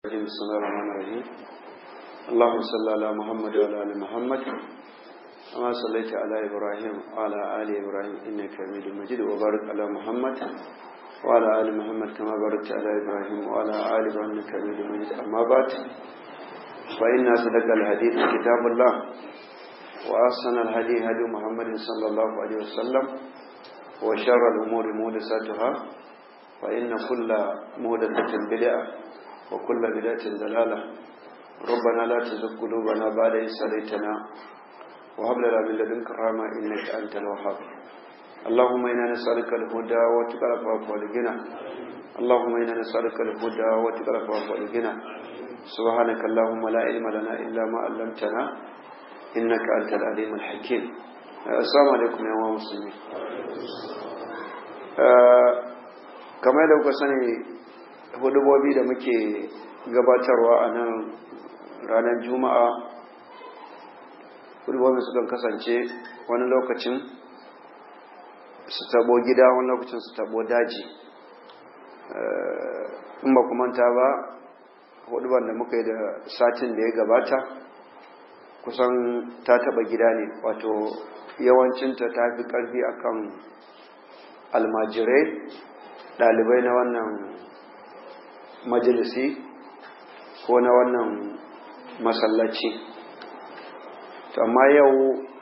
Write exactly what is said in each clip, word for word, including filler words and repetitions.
بسم الله الرحمن الرحيم اللهم صل على محمد وعلى ال محمد كما صليت على ابراهيم وعلى ال ابراهيم انك حميد مجيد وبارك على محمد وعلى ال محمد كما باركت على ابراهيم وعلى ال ابراهيم انك حميد مجيد اما بعد فان صدق الحديث كتاب الله واحسن الهدي هدي محمد صلى الله عليه وسلم وشر الامور محدثاتها فان كل محدثه بدعه وكل بدعة ضلالة ربنا لا تزغ قلوبنا بعد إذ هديتنا وهب لنا من لدنك رحمة إنك أنت الوهاب اللهم إنا نسألك الهدى والتقى والعفاف والغنى اللهم إنا نسألك الهدى والتقى والعفاف والغنى سبحانك اللهم لا علم لنا إلا ما علمتنا إنك أنت العليم الحكيم السلام عليكم يا مسلمين كما لو كسني hudubobi da muke gabatarwa a nan ranar juma'a hudubobi su kan kasance wani lokacin su tabo gida wani lokacin su tabo daji in ba ku manta ba huduban da muka yi da satin da ya gabata kusan ta taba gida ne wato yawancinta ta fi karfi akan almajirai dalibai na wannan majalisi ko na wannan masallaci to amma yau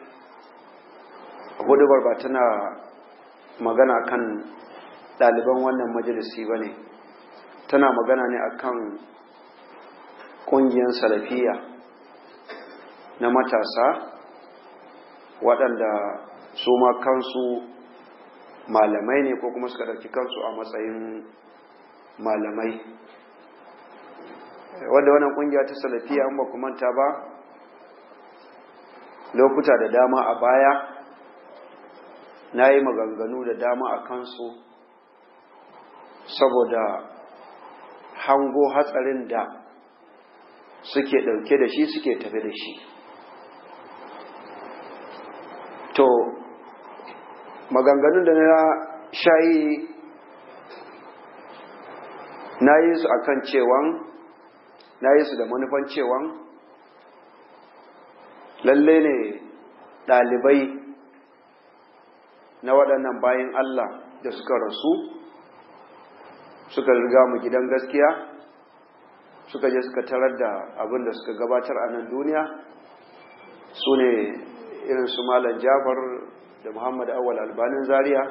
hudubar ba tana magana kan ɗaliban wannan majalisi ba ne tana magana ne akan ƙungiyar salafiya na matasa waɗanda su ma kansu malamai ne ko kuma suka ɗauki kansu a matsayin malamai wadda wannan kungiya ta salafiya an ba ku manta ba lokuta da dama a baya na yi maganganu da dama a kansu saboda hango hatsarin da suke ɗauke da shi suke tafi da shi to maganganun da na shayi na yi su akan cewan na yi su da manufan cewan lalle ne ɗalibai na waɗannan bayan Allah da suka rasu suka riga mu gidan gaskiya suka je suka tarar da abin da suka gabatar a nan duniya su ne irin su Malam Jafar da Muhammad Awwal Albanin Zaria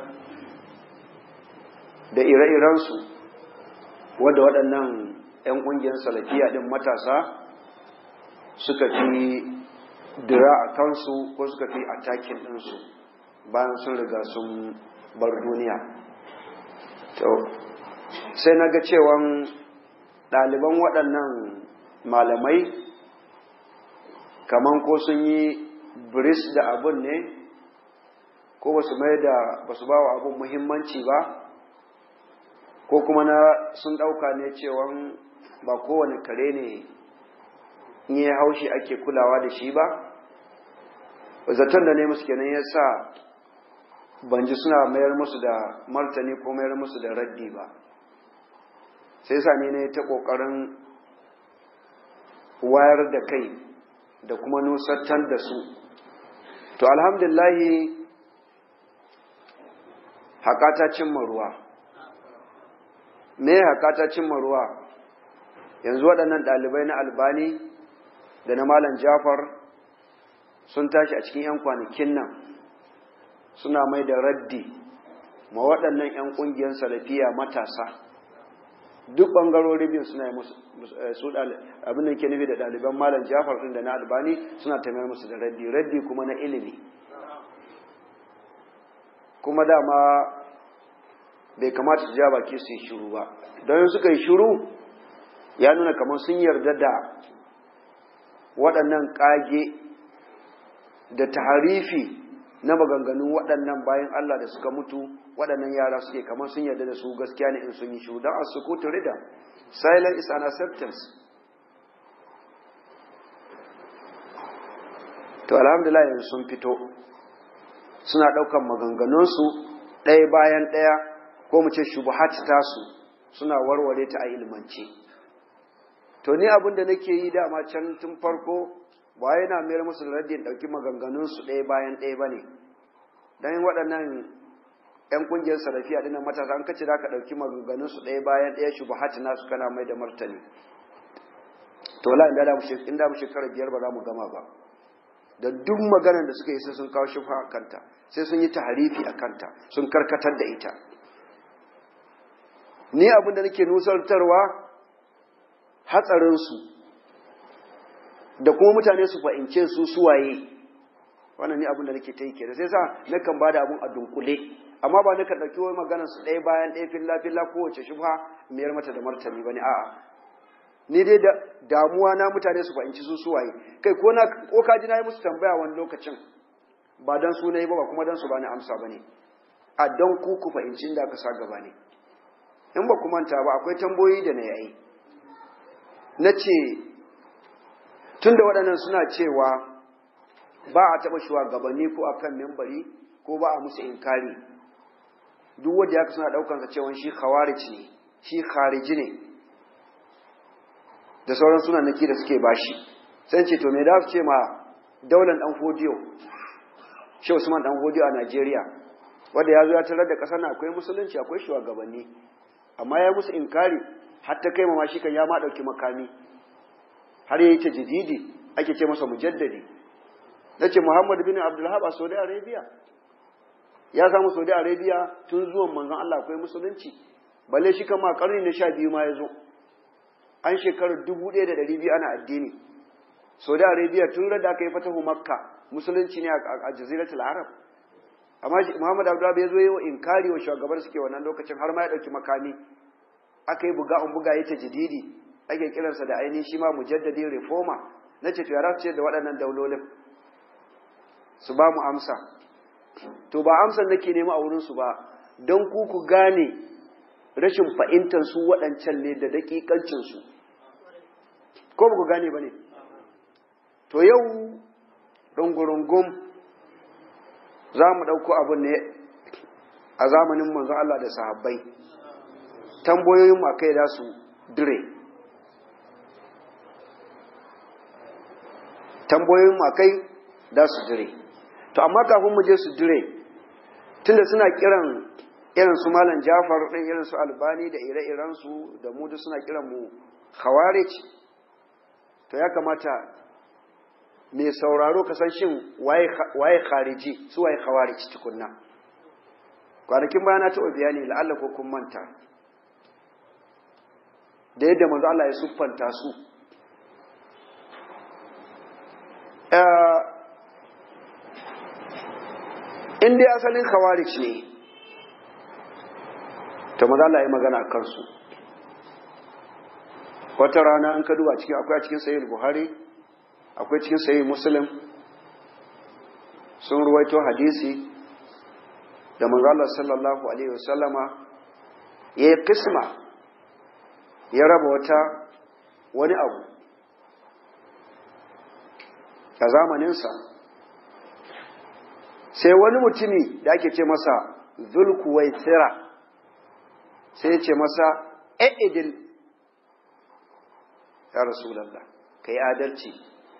da ire-irensu wadda waɗannan 'yan ƙungiyar salafiya ɗin matasa suka fi dira a kansu ko suka fi atakin ɗinsu bayan sun riga sun bar duniya sai na ga cewan ɗaliban waɗannan malamai kaman ko sun yi biris da abun ne ko ba su mai da ba su ba wa abun muhimmanci ba ko kuma na sun ɗauka ne cewan ba kowane kare ne in yi haushi ake kulawa da shi ba zaton da ne musu kenan ya sa ban ji suna mayar musu da martani ko mayar musu da raddi ba sai sa ne ne ta ƙoƙarin wayar da kai da kuma nusattar da su to alhamdulillahi haƙata cimma ruwa me hakata cimma ruwa yanzu waɗannan ɗalibai na Albani da na Malam Jafar sun tashi a cikin 'yan kwanakin nan suna mai da raddi ma waɗannan 'yan ƙungiyar salafiya matasa duk ɓangarori biyu suna yi musu abin da ke nufi da ɗaliban Malam Jafar ɗin da na Albani suna taimar musu da raddi raddi kuma na ilimi kuma dama bai kamata su ja baki su yi shiru ba don suka yi shiru ya nuna kamar sun yarda da waɗannan ƙage da taharifi na maganganun waɗannan bayan Allah da suka mutu waɗannan yara suke kamar sun yarda da su gaskiya ne in sun yi shiru don a sukutu rida silence is an acceptance to alhamdulillah yanzu sun fito suna ɗaukan maganganunsu ɗaya bayan ɗaya ko mu ce shubuhat tasu suna warware ta a ilmance to ni abin da nake yi dama can tun farko ba yana mayar musu da raddin ɗauki maganganunsu ɗaya bayan ɗaya ba ne, don waɗannan ‘yan ƙungiyar salafiya ɗinan matasa an kace da ka ɗauki maganganunsu ɗaya bayan ɗaya shi buhati nasu kana mai da martani, to la inda mu shekara biyar ba za mu gama ba, da duk maganar da suka yi sai sun kawo shufa a kanta, sai sun yi taharifi a kanta, sun karkatar da ita. Ni abin da nake nusantarwa hatsarinsu da kuma mutane su fahimce su suwaye, wannan ni abin da nake ta yi kenan, sai sa nakan ba da abin a dunkule, amma ba nakan ɗauki wani maganar su ɗaya bayan ɗaya filla filla kowace shubha mayar mata da martani ba ne, a'a ni dai da damuwa na mutane su fahimci su suwaye, kai ko na ko kaji na yi musu tambaya wani lokacin ba dan su na yi ba ba kuma dan su bani amsa ba ne, a dan ku ku fahimci inda aka sa gaba ne. In ba ku manta ba akwai tambayoyi da na yayi na ce tun da waɗannan suna cewa ba a taɓa shugabanni ko a kan membari ko ba a musu inkari, duk wanda ya suna ɗaukansa cewa shi khawarij ne, shi khariji ne da sauran suna naki da suke bashi, sai ce to me da su ce ma daular ɗan fodiyo, shi Usman ɗan fodiyo a Najeriya, wanda ya zo ya tarar da ƙasar na akwai musulunci akwai shugabanni, amma ya musu inkari har ta kai ma shi kan ya ma ɗauki makami har yayi ta jididi ake ce masa mujaddadi. Nace Muhammad bin Abdul Wahhab a Saudi Arabia ya samu Saudi Arabia tun zuwan manzon Allah akwai musulunci, balle shi kan ma karni na sha biyu ma yazo, an shekarar dubu ɗaya da ɗari biyu ana addini. Saudi Arabia tun da aka yi fatahu Makka musulunci ne a jaziratul Arab, amma Muhammad Abdul Wahhab yazo yayi inkari wa shugabar suke wannan lokacin har ma ya dauki makami, aka yi buga an buga yace jididi ake kiransa da ainihin shi ma mujaddadi reformer. Nace to yara ce da waɗannan daulolin su ba mu amsa, to ba amsar nake nema a wurin su ba, don ku ku gane rashin fahimtar su waɗancan ne da dakikancin su, ko ba ku gane ba ne? To yau ɗungurungum za mu ɗauko abin ne a zamanin manzon Allah da sahabbai, tambayoyin ma kai da su dire, tambayoyin ma kai da su dire. To amma kafin mu je su dire, tunda suna kiran irin su Malam Jafar ɗin, irin su Albani da ire-iren su da mu duk suna kiran mu Khawarij, to ya kamata mai sauraro ka san shin waye waye khariji, su waye Khawarij tukunna. Kwanakin baya na taɓa bayani la'alla ko kun manta da yadda manzo Allah ya siffanta su. In dai asalin Khawarij ne, to manzo Allah ya magana a kansu. Wata rana an ka duba cikin akwai a cikin Sahih Buhari, akwai cikin Sahih Muslim, sun ruwaito hadisi da manzo Allah sallallahu alaihi wasallama ya yi kisma, ya raba wata wani abu a zamaninsa, sai wani mutumi da ake ce masa Zulkuwaitira sai ya ce masa i'idil ya Rasulallah, ka yi adalci.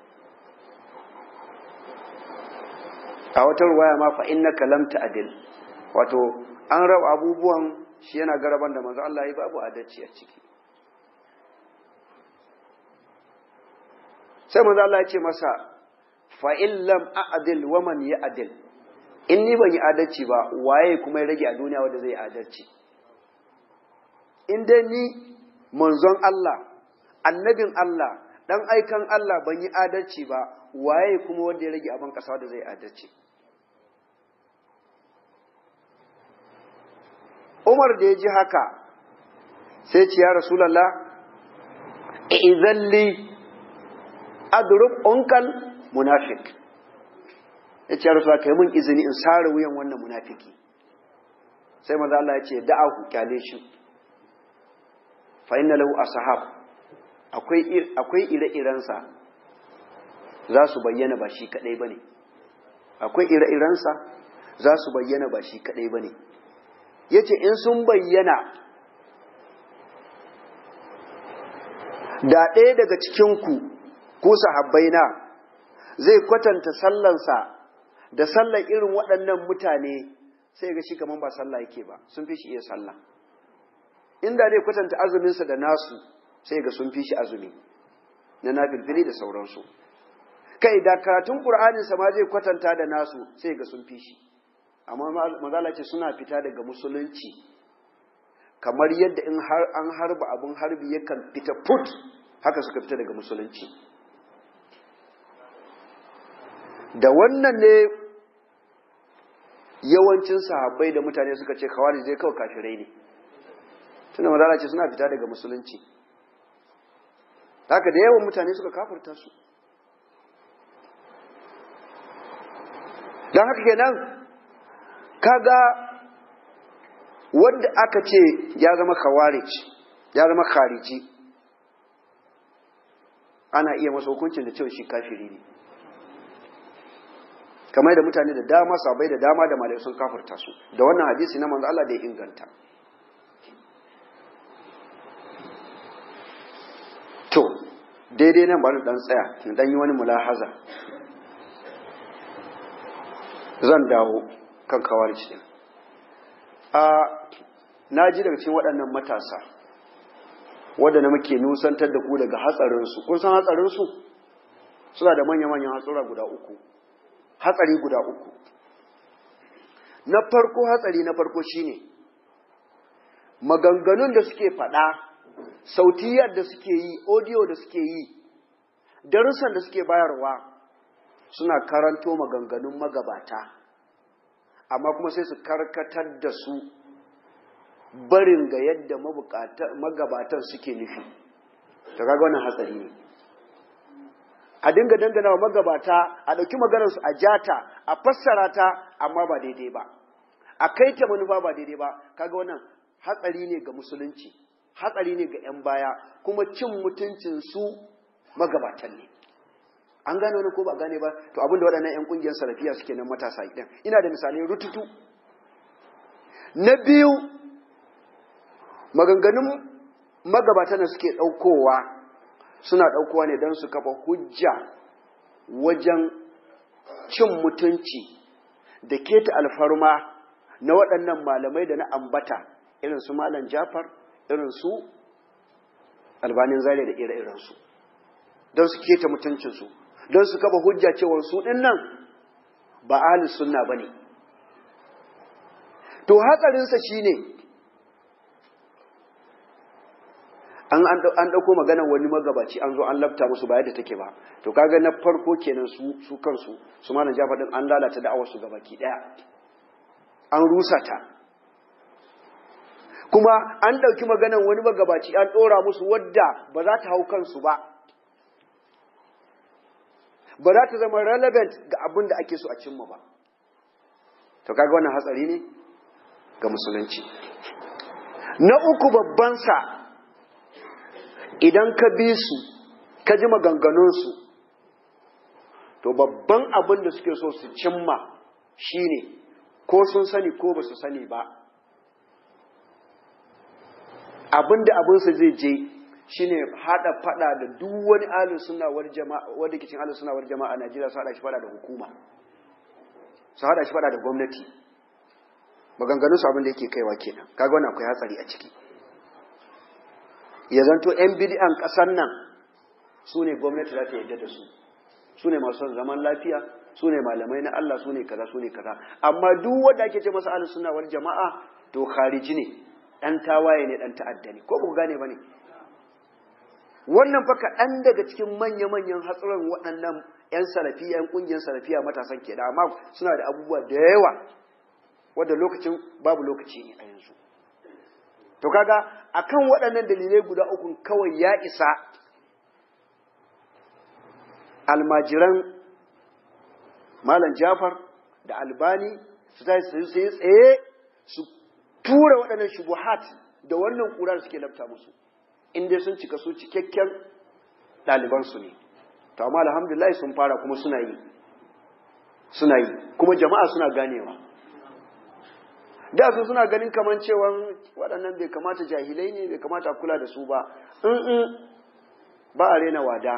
A wata ruwaya ma fa innaka lam ta'dil, wato an raba abubuwan shi yana garaban da manzo Allah ya babu adalci a ciki. Sai manzo Allah ya ce masa fa in lam a'dil wa man ya'dil, in ni ban yi adalci ba waye kuma ya rage a duniya wanda zai adalci? In dai ni manzon Allah, annabin Allah, dan aikan Allah ban yi adalci ba, waye kuma wanda ya rage a ban kasa wanda zai adalci? Umar da ya ji haka sai ce ya Rasulullah izalli adrub unkal munafik, ya ce ya Rasulullah kai mun izini in sare wuyan wannan munafiki. Sai manzo Allah ya ce da'ahu, kyale shi, fa inna lahu ashab, akwai akwai ire-irensa za su bayyana ba shi kadai bane, akwai ire-irensa za su bayyana ba shi kadai bane. Yace in sun bayyana da ɗaya daga cikinku ko sahabbaina zai kwatanta sallansa da sallar irin waɗannan mutane sai ga shi kaman ba sallah yake ba, sun fi shi iya sallah. Inda zai kwatanta azuminsa da nasu sai ga sun fi shi azumi na nafilfili da sauransu. Kai da karatun Qur'aninsa ma zai kwatanta da nasu sai ga sun fi shi. Amma mazala ce suna fita daga musulunci kamar yadda in har an harba abun harbi yakan fita put, haka suka fita daga musulunci. Da wannan ne yawancin sahabbai da mutane suka ce khawarij zai kawai kafirai ne, tunda mazala ce suna fita daga musulunci. Haka da yawan mutane suka kafirta su. Don haka kenan kaga wanda aka ce ya zama khawarij, ya zama khariji, ana iya masa hukuncin da cewa shi kafiri ne. Kamar da mutane da dama, sabai da dama da malai sun kafirta su da wannan hadisi na manzo Allah da ya inganta. To daidai nan bari dan tsaya in dan yi wani mulahaza, zan dawo kan khawarij din. a na ji daga cikin waɗannan matasa waɗanda muke nusantar da ku daga hatsarinsu. Kun san hatsarinsu suna da manya-manyan hatsura guda uku, hatsari guda uku. Na farko, hatsari na farko shine maganganun da suke faɗa, sautiyar da suke yi, audio da suke yi, darussan da suke bayarwa, suna karanto maganganun magabata, amma kuma sai su karkatar da su barin ga yadda magabatan suke nufi. Ta kaga wannan hatsari ne. A dinga dangana wa magabata, a ɗauki maganarsu a jata, a fassara ta, amma ba daidai ba, a kai ta manufa ba daidai ba. Kaga wannan hatsari ne ga musulunci, hatsari ne ga 'yan baya, kuma cin mutuncin su magabatan ne. An gane wani ko ba gane ba? To abinda waɗannan 'yan ƙungiyar salafiya suke nan matasa idan. Ina da misalai rututu. Na biyu, maganganun magabatan da suke ɗaukowa, suna ɗaukowa ne don su kafa hujja wajen cin mutunci da keta alfarma na waɗannan malamai da na ambata, irin su Malam Jafar, irin su Albanin Zaria da ire-irensu, don su keta mutuncinsu, don su kafa hujja cewa su ɗin nan ba ahlus sunna ba ne. To hatsarinsa shi ne, an ɗauko maganar wani magabaci an zo an lafta musu ba yadda take ba. To kaga na farko kenan su su kansu su Malam Jafar din an lalata da'awar su gabaki daya, an rusa ta. Kuma an ɗauki maganar wani magabaci an ɗora musu wadda ba za ta hau kansu ba, ba za ta zama relevant ga abin da ake so a cimma ba. To kaga wannan hatsari ne ga musulunci. Na uku babban sa, idan ka bi su ka ji maganganunsu, to babban abin da suke so su cimma shine ko sun sani ko ba su sani ba, abin da abinsu zai je shine hada fada da duk wani ahlus sunna wal jama'a wanda ke cikin ahlus sunna wal jama'a a Najeriya, su hada shi fada da hukuma, su hada shi fada da gwamnati. Maganganunsu abin da yake kaiwa kenan. Kaga wannan akwai hatsari a ciki. Ya zanto ‘yan bid'an ƙasar nan su ne gwamnati za ta yarda da su, su ne masu zaman lafiya, su ne malamai na Allah, su ne kaza, su ne kaza. Amma duk wanda ake ce masa ahlus sunna wal jama'a to khariji ne, ɗan tawaye ne, ɗan ta'adda ne. Ko ba ku gane ba ne? Wannan fa kaɗan daga cikin manya-manyan hatsarin waɗannan ‘yan salafiya, ‘yan ƙungiyar salafiya matasan ke da, amma suna da abubuwa da yawa wadda lokacin babu lokaci ne a yanzu. To kaga akan waɗannan dalilai guda uku kawai ya isa almajiran Malam Jafar da Albani su tashi su yi tsaye su tura waɗannan shubuhat da wannan ƙura da suke lafta musu, inda sun cika su cikakken ɗalibansu ne. To amma alhamdulillah sun fara kuma suna yi, suna yi kuma jama'a suna ganewa. Da su suna ganin kaman cewa waɗannan bai kamata, jahilai ne, bai kamata kula da su ba. In ba a rena wada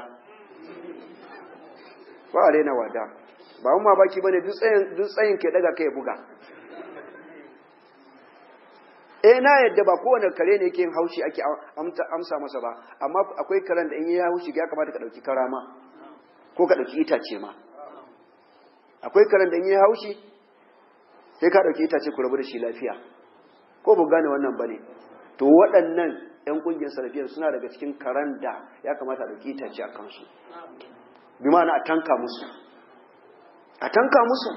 ba a rena wada ba mun ma baki bane duk tsayin duk tsayin ke daga kai buga eh na yadda ba kowane kare ne yake yin haushi ake amsa masa ba amma akwai karen da in yi haushi ya kamata ka dauki karama ko ka dauki itace ma akwai karen da in yi haushi sai ka dauki itace ku rabu da shi lafiya ko bu gane wannan bane to waɗannan ƴan kungiyar salafiyar suna daga cikin karen da ya kamata a dauki itace a kansu bi ma'ana a tanka musu a tanka musu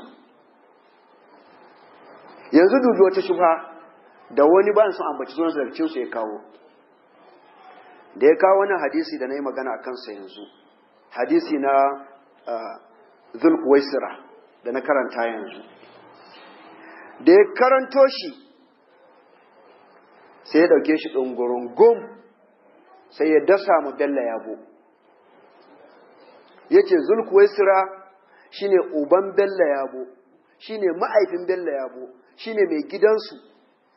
yanzu dubi wata shubha da wani ba su ambaci sunan daga cikin su ya kawo da ya kawo wannan hadisi da nayi magana a kansa yanzu hadisi na Zulkuwaisira da na karanta yanzu da ya karanto shi sai ya dauke shi dungurungum sai ya dasa mu Bello Yabo yace Zulkuwaisira shine uban Bello Yabo shine ma'aifin Bello Yabo shine mai gidansu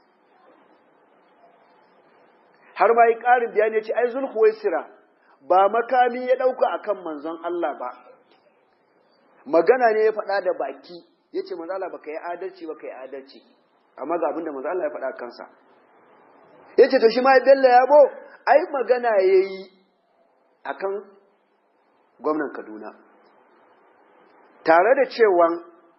har ma yi ƙarin bayani ya ce ai Zulkuwaisira ba makami ya ɗauka akan manzon Allah ba magana ne ya faɗa da baki ya ce manzon Allah baka yi adalci baka yi adalci amma ga abinda manzon Allah ya faɗa kansa ya ce to shi ma Bello Yabo ai magana ya yi akan gwamnan Kaduna tare da cewa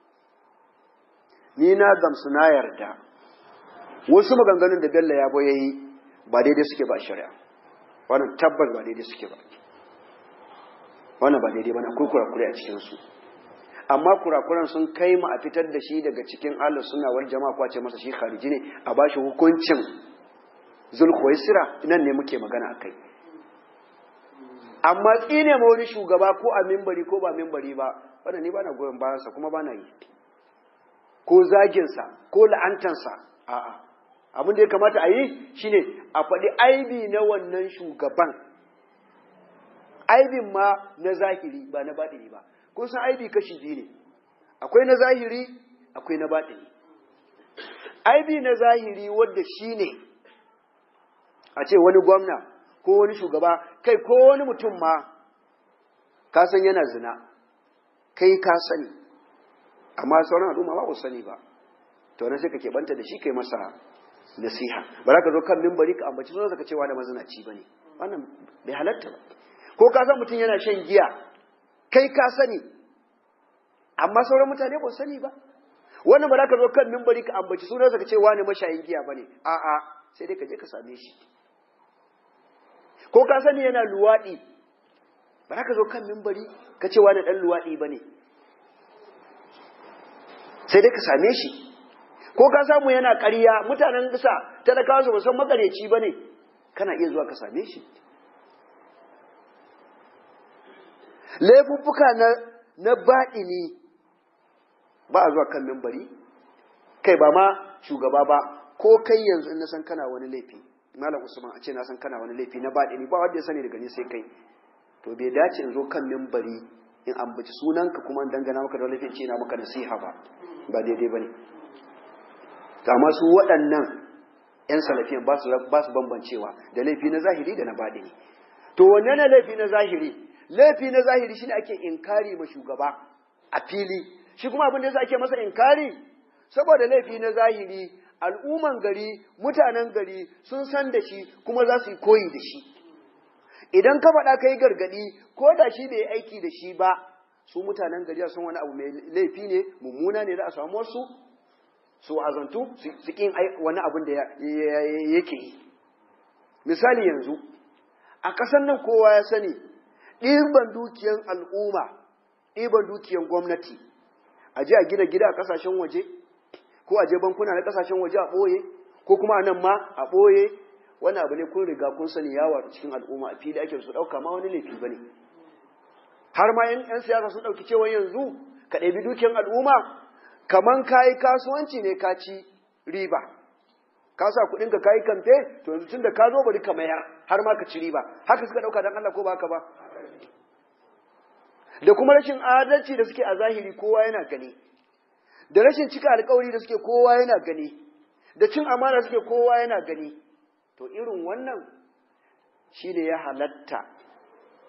ni na gamsu na yarda wasu maganganun da Bello Yabo ya yi ba daidai suke ba shari'a wannan tabbas ba daidai suke ba wannan ba daidai ba na kurakure a cikinsu amma kurakuran sun kai mu a fitar da shi daga cikin ahlus sunna wal jama'a ko a ce masa shi khariji ne a bashi hukuncin Zulkuwaisira nan ne muke magana akai amma tsine ma wani shugaba ko a minbari ko ba minbari ba wannan ni bana goyon bayan sa kuma bana yi ko zagin sa ko la'antan sa a'a abin da ya kamata a yi shine a faɗi aibi na wannan shugaban aibin ma na zahiri ba na baɗini ba kun san aibi kashi biyu ne akwai na zahiri akwai na baɗini aibi na zahiri wanda shine a ce wani gwamna ko wani shugaba kai ko wani mutum ma ka san yana zina kai ka sani amma sauran al'umma ba ku sani ba to na sai ka keɓanta da shi kai masa nasiha ba za ka zo kan mimbari ka ambaci sunansa ka cewa da mazinaci bane wannan bai halatta ba ko ka san mutum yana shan giya kai ka sani amma sauran mutane ba sani ba wannan ba za ka zo kan mimbari ka ambaci sunansa ka cewa ne mashayin giya bane a'a sai dai ka je ka same shi ko ka sani yana luwadi ba za ka zo kan mimbari ka cewa ne dan luwadi bane sai dai ka same shi ko ka samu yana ƙarya mutanen ƙasa talakawa su san makareci ba ne kana iya zuwa ka same shi laifuffuka na na baɗini ba a zuwa kan mimbari kai ba ma shugaba ba ko kai yanzu in na san kana wani laifi malam Usman a ce na san kana wani laifi na baɗini ba wanda ya sani daga ni sai kai to bai dace in zo kan mimbari in ambaci sunanka kuma in dangana maka da laifin ce na maka nasiha ba ba daidai bane kama su waɗannan ‘yan salafiyan ba su bambancewa da laifi na zahiri da na baɗini. To, wanne na laifi na zahiri? Laifi na zahiri shi ne ake inkari ma shugaba a fili. Shi kuma abin da yasa ake masa inkari, saboda laifi na zahiri, al'umman gari, mutanen gari sun san da shi kuma za su yi koyi da shi. Idan ka faɗa ka yi gargaɗi, ko da shi bai aiki da shi ba, su mutanen gari sun wani abu mai laifi ne, mummuna ne za a samu wasu, su azantu su kin wani abin da yake yi misali yanzu a ƙasar nan kowa ya sani ɗiban dukiyan al'umma ɗiban dukiyan gwamnati a je a gina gida a ƙasashen waje ko a je bankuna na ƙasashen waje a ɓoye ko kuma a nan ma a ɓoye wani abu ne kun riga kun sani yawa cikin al'umma a fili ake su ɗauka ma wani laifi ba ne har ma yan siyasa sun ɗauki cewa yanzu ka ɗabi dukiyan al'umma kaman kayi kasuwanci ne ka ci riba ka sa kuɗin ka kayi kamfe to yanzu tunda ka zo bari ka mayar har ma ka ci riba haka suka dauka dan Allah ko ba haka ba da kuma rashin adalci da suke a zahiri kowa yana gani da rashin cika alƙawari da suke kowa yana gani da cin amana suke kowa yana gani to irin wannan shine ya halatta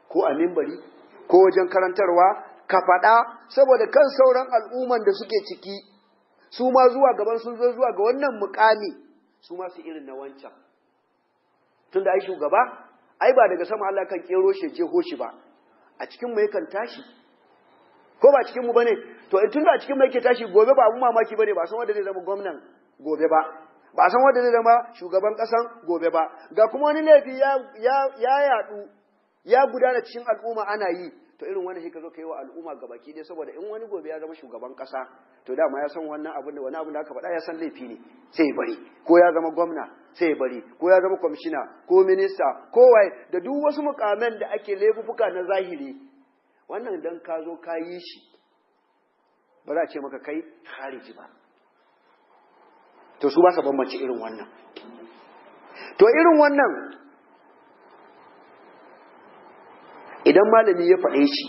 ko a mimbari ko wajen karantarwa ka faɗa saboda kan sauran al'umman da suke ciki su ma zuwa gaban sun zo zuwa ga wannan mukami su ma su irin na wancan tunda ai shugaba ai ba daga sama Allah kan kero shi je hoshi ba a cikin mu yakan tashi ko ba cikin mu bane to in tunda a cikin mu yake tashi gobe ba abun mamaki bane ba san wanda zai zama gwamnan gobe ba ba san wanda zai zama shugaban kasan gobe ba ga kuma wani laifi ya ya ya yadu ya gudana cikin al'umma ana yi to irin wannan shi ka zo ka yi wa al'umma gabaki dai saboda in wani gobe ya zama shugaban kasa to dama ya san wannan abin da wani abin da aka faɗa ya san laifi ne sai ya bari ko ya zama gwamna sai ya bari ko ya zama kwamishina ko minista ko waye da duk wasu mukamen da ake laifuka na zahiri wannan dan ka zo ka yi shi ba za a ce maka kai khariji ba to su ba sa bambance irin wannan to irin wannan idan malami ya faɗe shi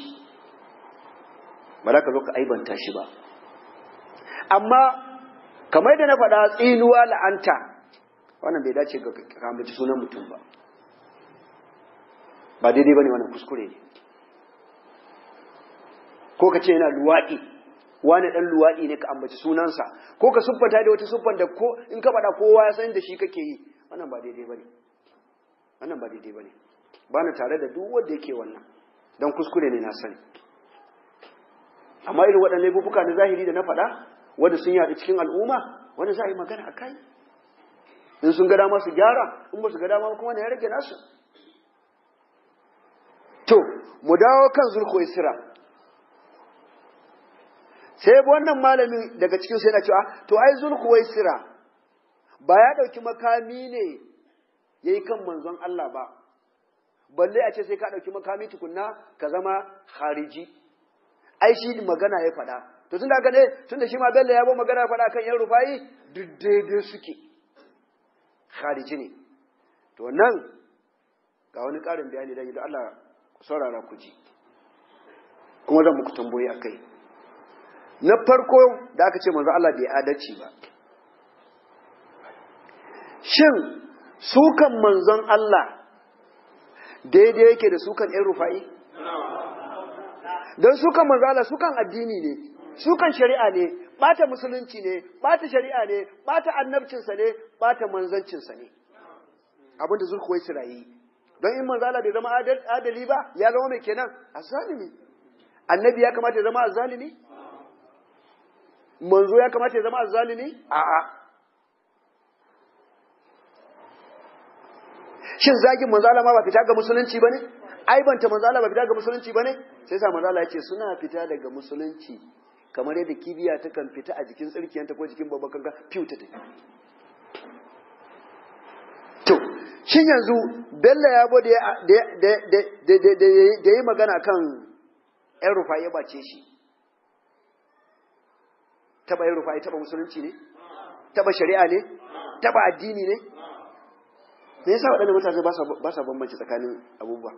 ba za ka zo ka aibanta shi ba amma kamar da na faɗa tsinuwa la'anta wannan bai dace ga kambaci sunan mutum ba ba daidai ba ne wannan kuskure ne ko ka ce yana luwaɗi wani ɗan luwaɗi ne ka ambaci sunansa ko ka siffanta da wata siffan da ko in ka faɗa kowa ya san da shi kake yi wannan ba daidai ba ne wannan ba daidai ba ne ba na tare da duk wanda yake wannan don kuskure ne na sani amma irin waɗannan laifuka na zahiri da na faɗa wanda sun yaɗu cikin al'umma wanda za a yi magana a kai in sun ga dama su gyara in ba su ga dama kuma ne ya rage nasu to mu dawo kan Zulkhuwaisira sai wannan malamin daga cikin sai na cewa to ai Zulkhuwaisira ba ya ɗauki makami ne yayi kan manzon Allah ba balle a ce sai ka ɗauki makami tukunna ka zama khariji ai shi magana ya faɗa to tun da haka ne tun da shi ma Bello ya bo magana ya faɗa kan yan Rufa'i duk daidai suke khariji ne to nan ga wani ƙarin bayani da idan Allah saurara ku ji kuma zan muku tambayi akai na farko da aka ce manzo Allah bai adalci ba shin sukan manzon Allah daidai yake da sukan ‘yan Rufa'i? Don sukan manzala sukan addini ne, sukan shari'a ne, ɓata musulunci ne, ɓata shari'a ne, ɓata annabcinsa ne, ɓata manzancinsa ne. Abinda Zulkhuwaisira yi. Don in manzala bai zama adali ba, ya zama mai kenan, azzalimi. Annabi ya kamata ya zama azzalimi? Manzo ya kamata ya zama azzalimi? A'a. Shin zagin manzala ma ba fita ga musulunci bane? Aibanta manzala ba fita ga musulunci bane? Sai sa manzala yace suna fita daga musulunci kamar yadda kibiya ta kan fita a jikin tsirkiyanta ko jikin babban kanka fiu ta tafi. To, shin yanzu Bello ya bo da da da da yi magana kan ƴan Rufa'i ya bace shi. Taba ƴan Rufa'i taba musulunci ne? Taba shari'a ne? Taba addini ne? Me yasa waɗannan mutane ba sa bambanci tsakanin abubuwa?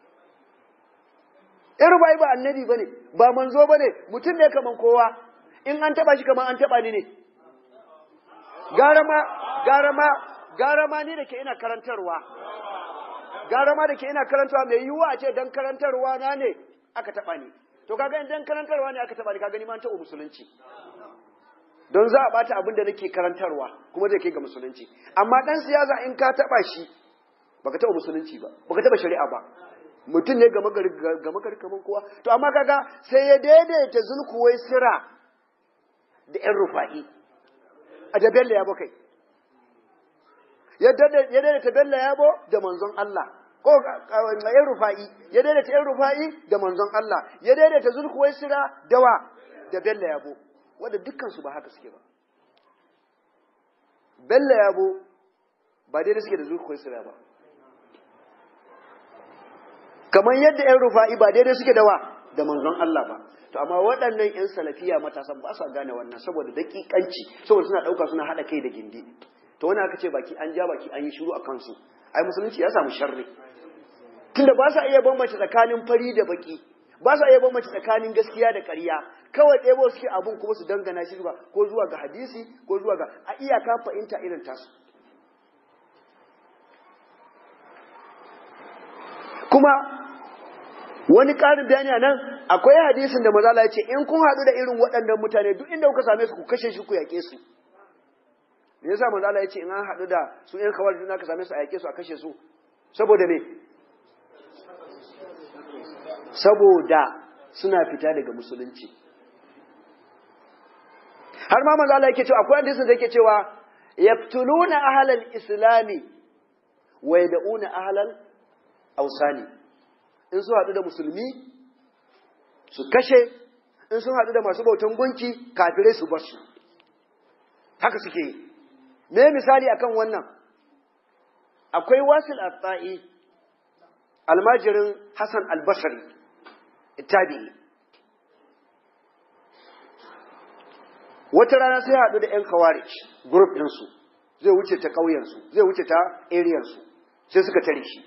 ‘Yan Rufa'i ba annabi ba ne, ba manzo ba ne, mutum ne kaman kowa, in an taɓa shi kaman an taɓa ni ne. Gara ma, gara ma, gara ma ni da ke ina karantarwa. Gara ma da ke ina karantarwa mai yiwuwa a ce don karantarwa na ne aka taɓa ni. To kaga in don karantarwa ne aka taɓa ni, kaga ni ma an taɓa musulunci. Don za a bata abin da nake karantarwa kuma zai kai ga musulunci amma dan siyasa in ka taba shi baka taba musulunci ba baka taba shari'a ba mutum ne ga magari ga magari kaman kowa to amma kaga sai ya daidaita Zulkhuwaisira da ƴan Rufa'i a da Bello yabo kai ya daidaita Bello yabo da manzon Allah ko ƴan Rufa'i ya daidaita ƴan Rufa'i da manzon Allah ya daidaita Zulkhuwaisira da wa da Bello yabo wanda dukkansu ba haka suke ba. Bello yabo ba daidai suke da Zulkhuwaisira ba. Kamar yadda ‘yan Rufa'i ba daidai suke da wa da manzon Allah ba. To amma waɗannan ‘yan salafiya matasan ba sa gane wannan saboda daƙiƙanci saboda suna ɗauka suna haɗa kai da gindi. To wani aka ce baki an ja baki an yi shiru a kansu. Ai musulunci ya samu sharri. Tunda ba sa iya bambance tsakanin fari da baki. Ba sa iya bambance tsakanin gaskiya da ƙarya. Kawai ɗebo suke abun kuma su dangana shi zuwa ko zuwa ga hadisi ko zuwa ga a iyaka fahimta irin tasu. Kuma wani ƙarin bayani a nan akwai hadisin da manzo Allah ya ce in kun haɗu da irin waɗannan mutane duk inda kuka same su ku kashe shi ku yaƙe su. Me yasa manzo Allah ya ce in an haɗu da su ƴan kawar juna ka same su a yaƙe su a kashe su? Saboda me? Saboda suna fita daga musulunci. Har ma manzo Allah yake cewa akwai hadisin da yake cewa yaqtuluna ahlal islami wa yad'una ahlal awsani. In su haɗu da musulmi su kashe, in sun haɗu da masu bautan gunki kafirai su bar su. Haka suke yi. Me misali akan wannan? Akwai Wasil al-Ta'i, almajirin Hassan al-Basri, tabi'i. Wata rana sai haɗu da ‘yan Khawarij, group ɗinsu, zai wuce ta ƙauyensu, zai wuce ta ariyarsu, sai suka tare shi.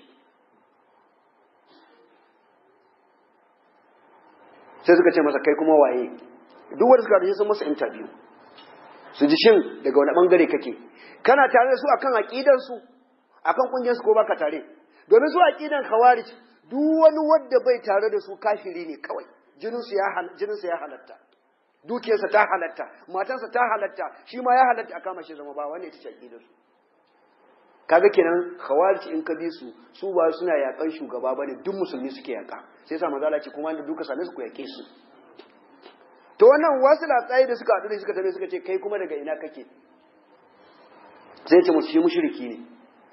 Sai suka ce masa kai kuma waye, duk wanda suka haɗu sun masa interview. Su ji shin daga wani ɓangare kake, kana tare da su akan aƙidansu, akan ƙungiyarsu ko baka tare. Domin su aƙidan Khawarij, duk wani wanda bai tare da su kafiri ne kawai, jininsu ya halatta. Dukiyarsa ta halatta, matansa ta halatta, shi ma ya halatta a kama shi zama ba wanda ita ce aqidar su. Kaga kenan Khawarij in ka bi su, su ba suna yakan shugaba bane, duk musulmi suke yaka. Sai yasa manzo Allah ce kuma da duka same su ku yake su. To wannan wasila tsayi da suka hadu da suka tabe suka ce kai kuma daga ina kake? Sai ce musu shi mushriki ne.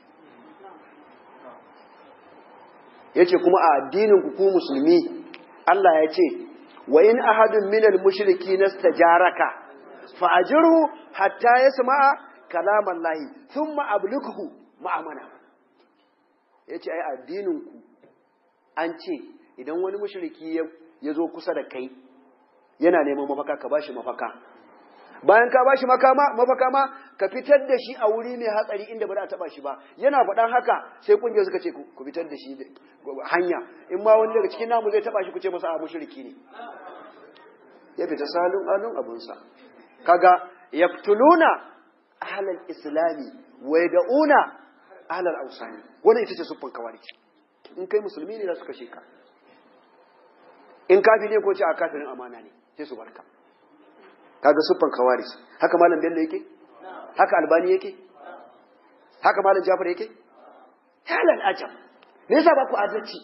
Yace kuma a addinin ku ku musulmi Allah ya ce wa in ahadun minal mushriki nastajaraka fa ajirhu hatta yasma'a kalam Allah thumma ablighu ma'amana. Yace ai addinin ku an ce idan wani mushriki ya zo kusa da kai yana neman mafaka ka bashi mafaka, bayan ka bashi makama mafaka ma ka fitar da shi a wuri mai hatsari inda ba za a taba shi ba. Yana faɗan haka sai kungiyar suka ce ku fitar da shi hanya, in ma wani daga cikin namu zai taba shi ku ce masa a mushriki ne. Ya fita salun alun abunsa. Kaga yaqtuluna ahlal islami wa yad'una ahlal awsani. Wannan ita ce sufan Khawarij. In kai musulmi ne za su kashe ka, in kafiri ne ko ce a kafirin amana ne sai su barka. Kaga sufan Khawarij. Haka malam Bello yake, haka Albani yake, haka malam Jafar yake. Halal ajab. Me yasa ba ku adalci?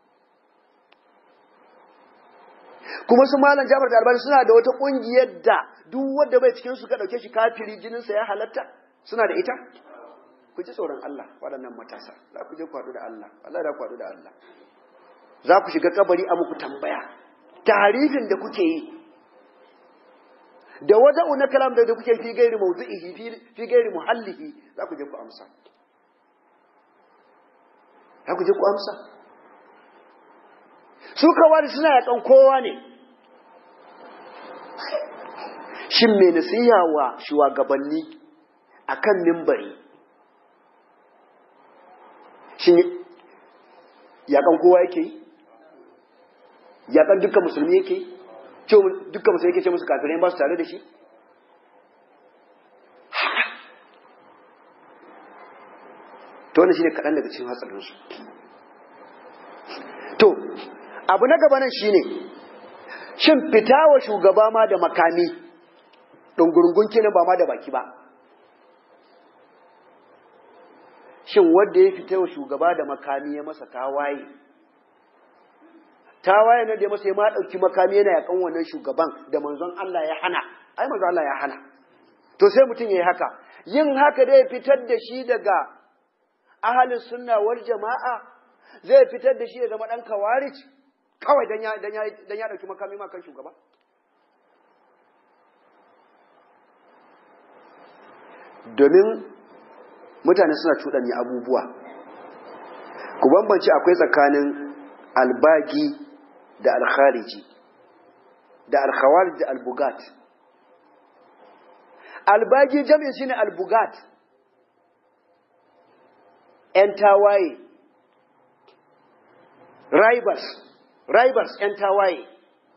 Kuma su malam Jafar da Albani suna da wata kungiyar da duk wanda bai cikin su ka dauke shi kafiri jinin sa ya halatta, suna da ita. Ku ji tsoron Allah waɗannan matasa. Za ku je ku haɗu da Allah. Allah da ku haɗu da Allah. Za ku shiga kabari a muku tambaya. Tarifin da kuke yi da wada'u na kalam da kuke fi gairi mawdu'ihi fi gairi muhallihi, za ku je ku amsa. Za ku je ku amsa. Su Khawarij suna yakan kowa ne. Shin me nasiha wa shugabanni akan mimbari? Shin yakan kowa yake yi? Yakan dukkan musulmi yake yi? Ce dukkan musulmi yake ce musu kafirai ba su tare da shi? To wannan shine kaɗan daga cikin hatsarinsu. To, abu na gaba nan shine, shin fita wa shugaba ma da makami, ɗungurungun kenan ba ma da baki ba. Shin wanda ya fita wa shugaba da makami ya masa tawaye, tawaye na da ya masa ya ma ɗauki makami yana yakan wannan shugaban da manzon Allah ya hana, ai manzon Allah ya hana. To sai mutum ya yi haka, yin haka dai fitar da shi daga ahalin sunna wal jama'a, zai fitar da shi ya zama ɗan Khawarij kawai dan ya dan ya dan ya ɗauki makami ma kan shugaba. Domin mutane suna cuɗanya abubuwa. Ku bambance akwai tsakanin albagi da alkhariji, da alkhawarij da albugat. Albagi jami'in shine albugat, ‘yan tawaye, rivals, rivals ‘yan tawaye.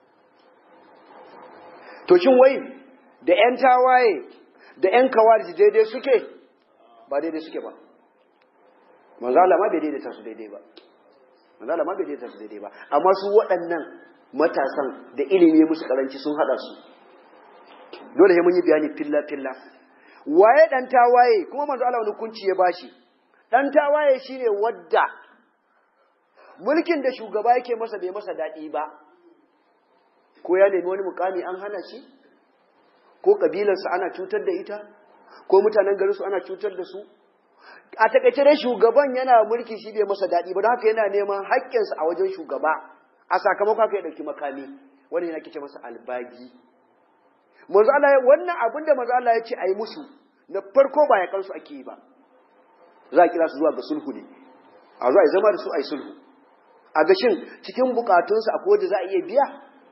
To shin wai da ‘yan tawaye da ‘yan Khawarij daidai suke? Ba daidai suke ba. Manzo Allah ma bai daidaita su daidai ba. manzo Allah ma bai daidaita su daidai ba amma su waɗannan matasan da ilimi musu karanci sun hada su dole sai mun yi bayani filla filla waye dan tawaye kuma manzo Allah wani kunci ya bashi dan tawaye shine wadda mulkin da shugaba yake masa bai masa dadi ba ko ya nemi wani mukami an hana shi ko kabilarsa ana cutar da ita ko mutanen garinsu ana cutar da su a takaice dai shugaban yana mulki shi bai masa dadi ba don haka yana neman haƙƙinsa a wajen shugaba a sakamakon haka ya dauki makami wannan yana kice masa albagi manzo Allah wannan abin da manzo Allah ya ce ayi musu na farko ba ya kansu ake yi ba za a kira su zuwa ga sulhu ne a zuwa a zama da su ayi sulhu a ga shin cikin bukatunsu akwai wanda za a iya biya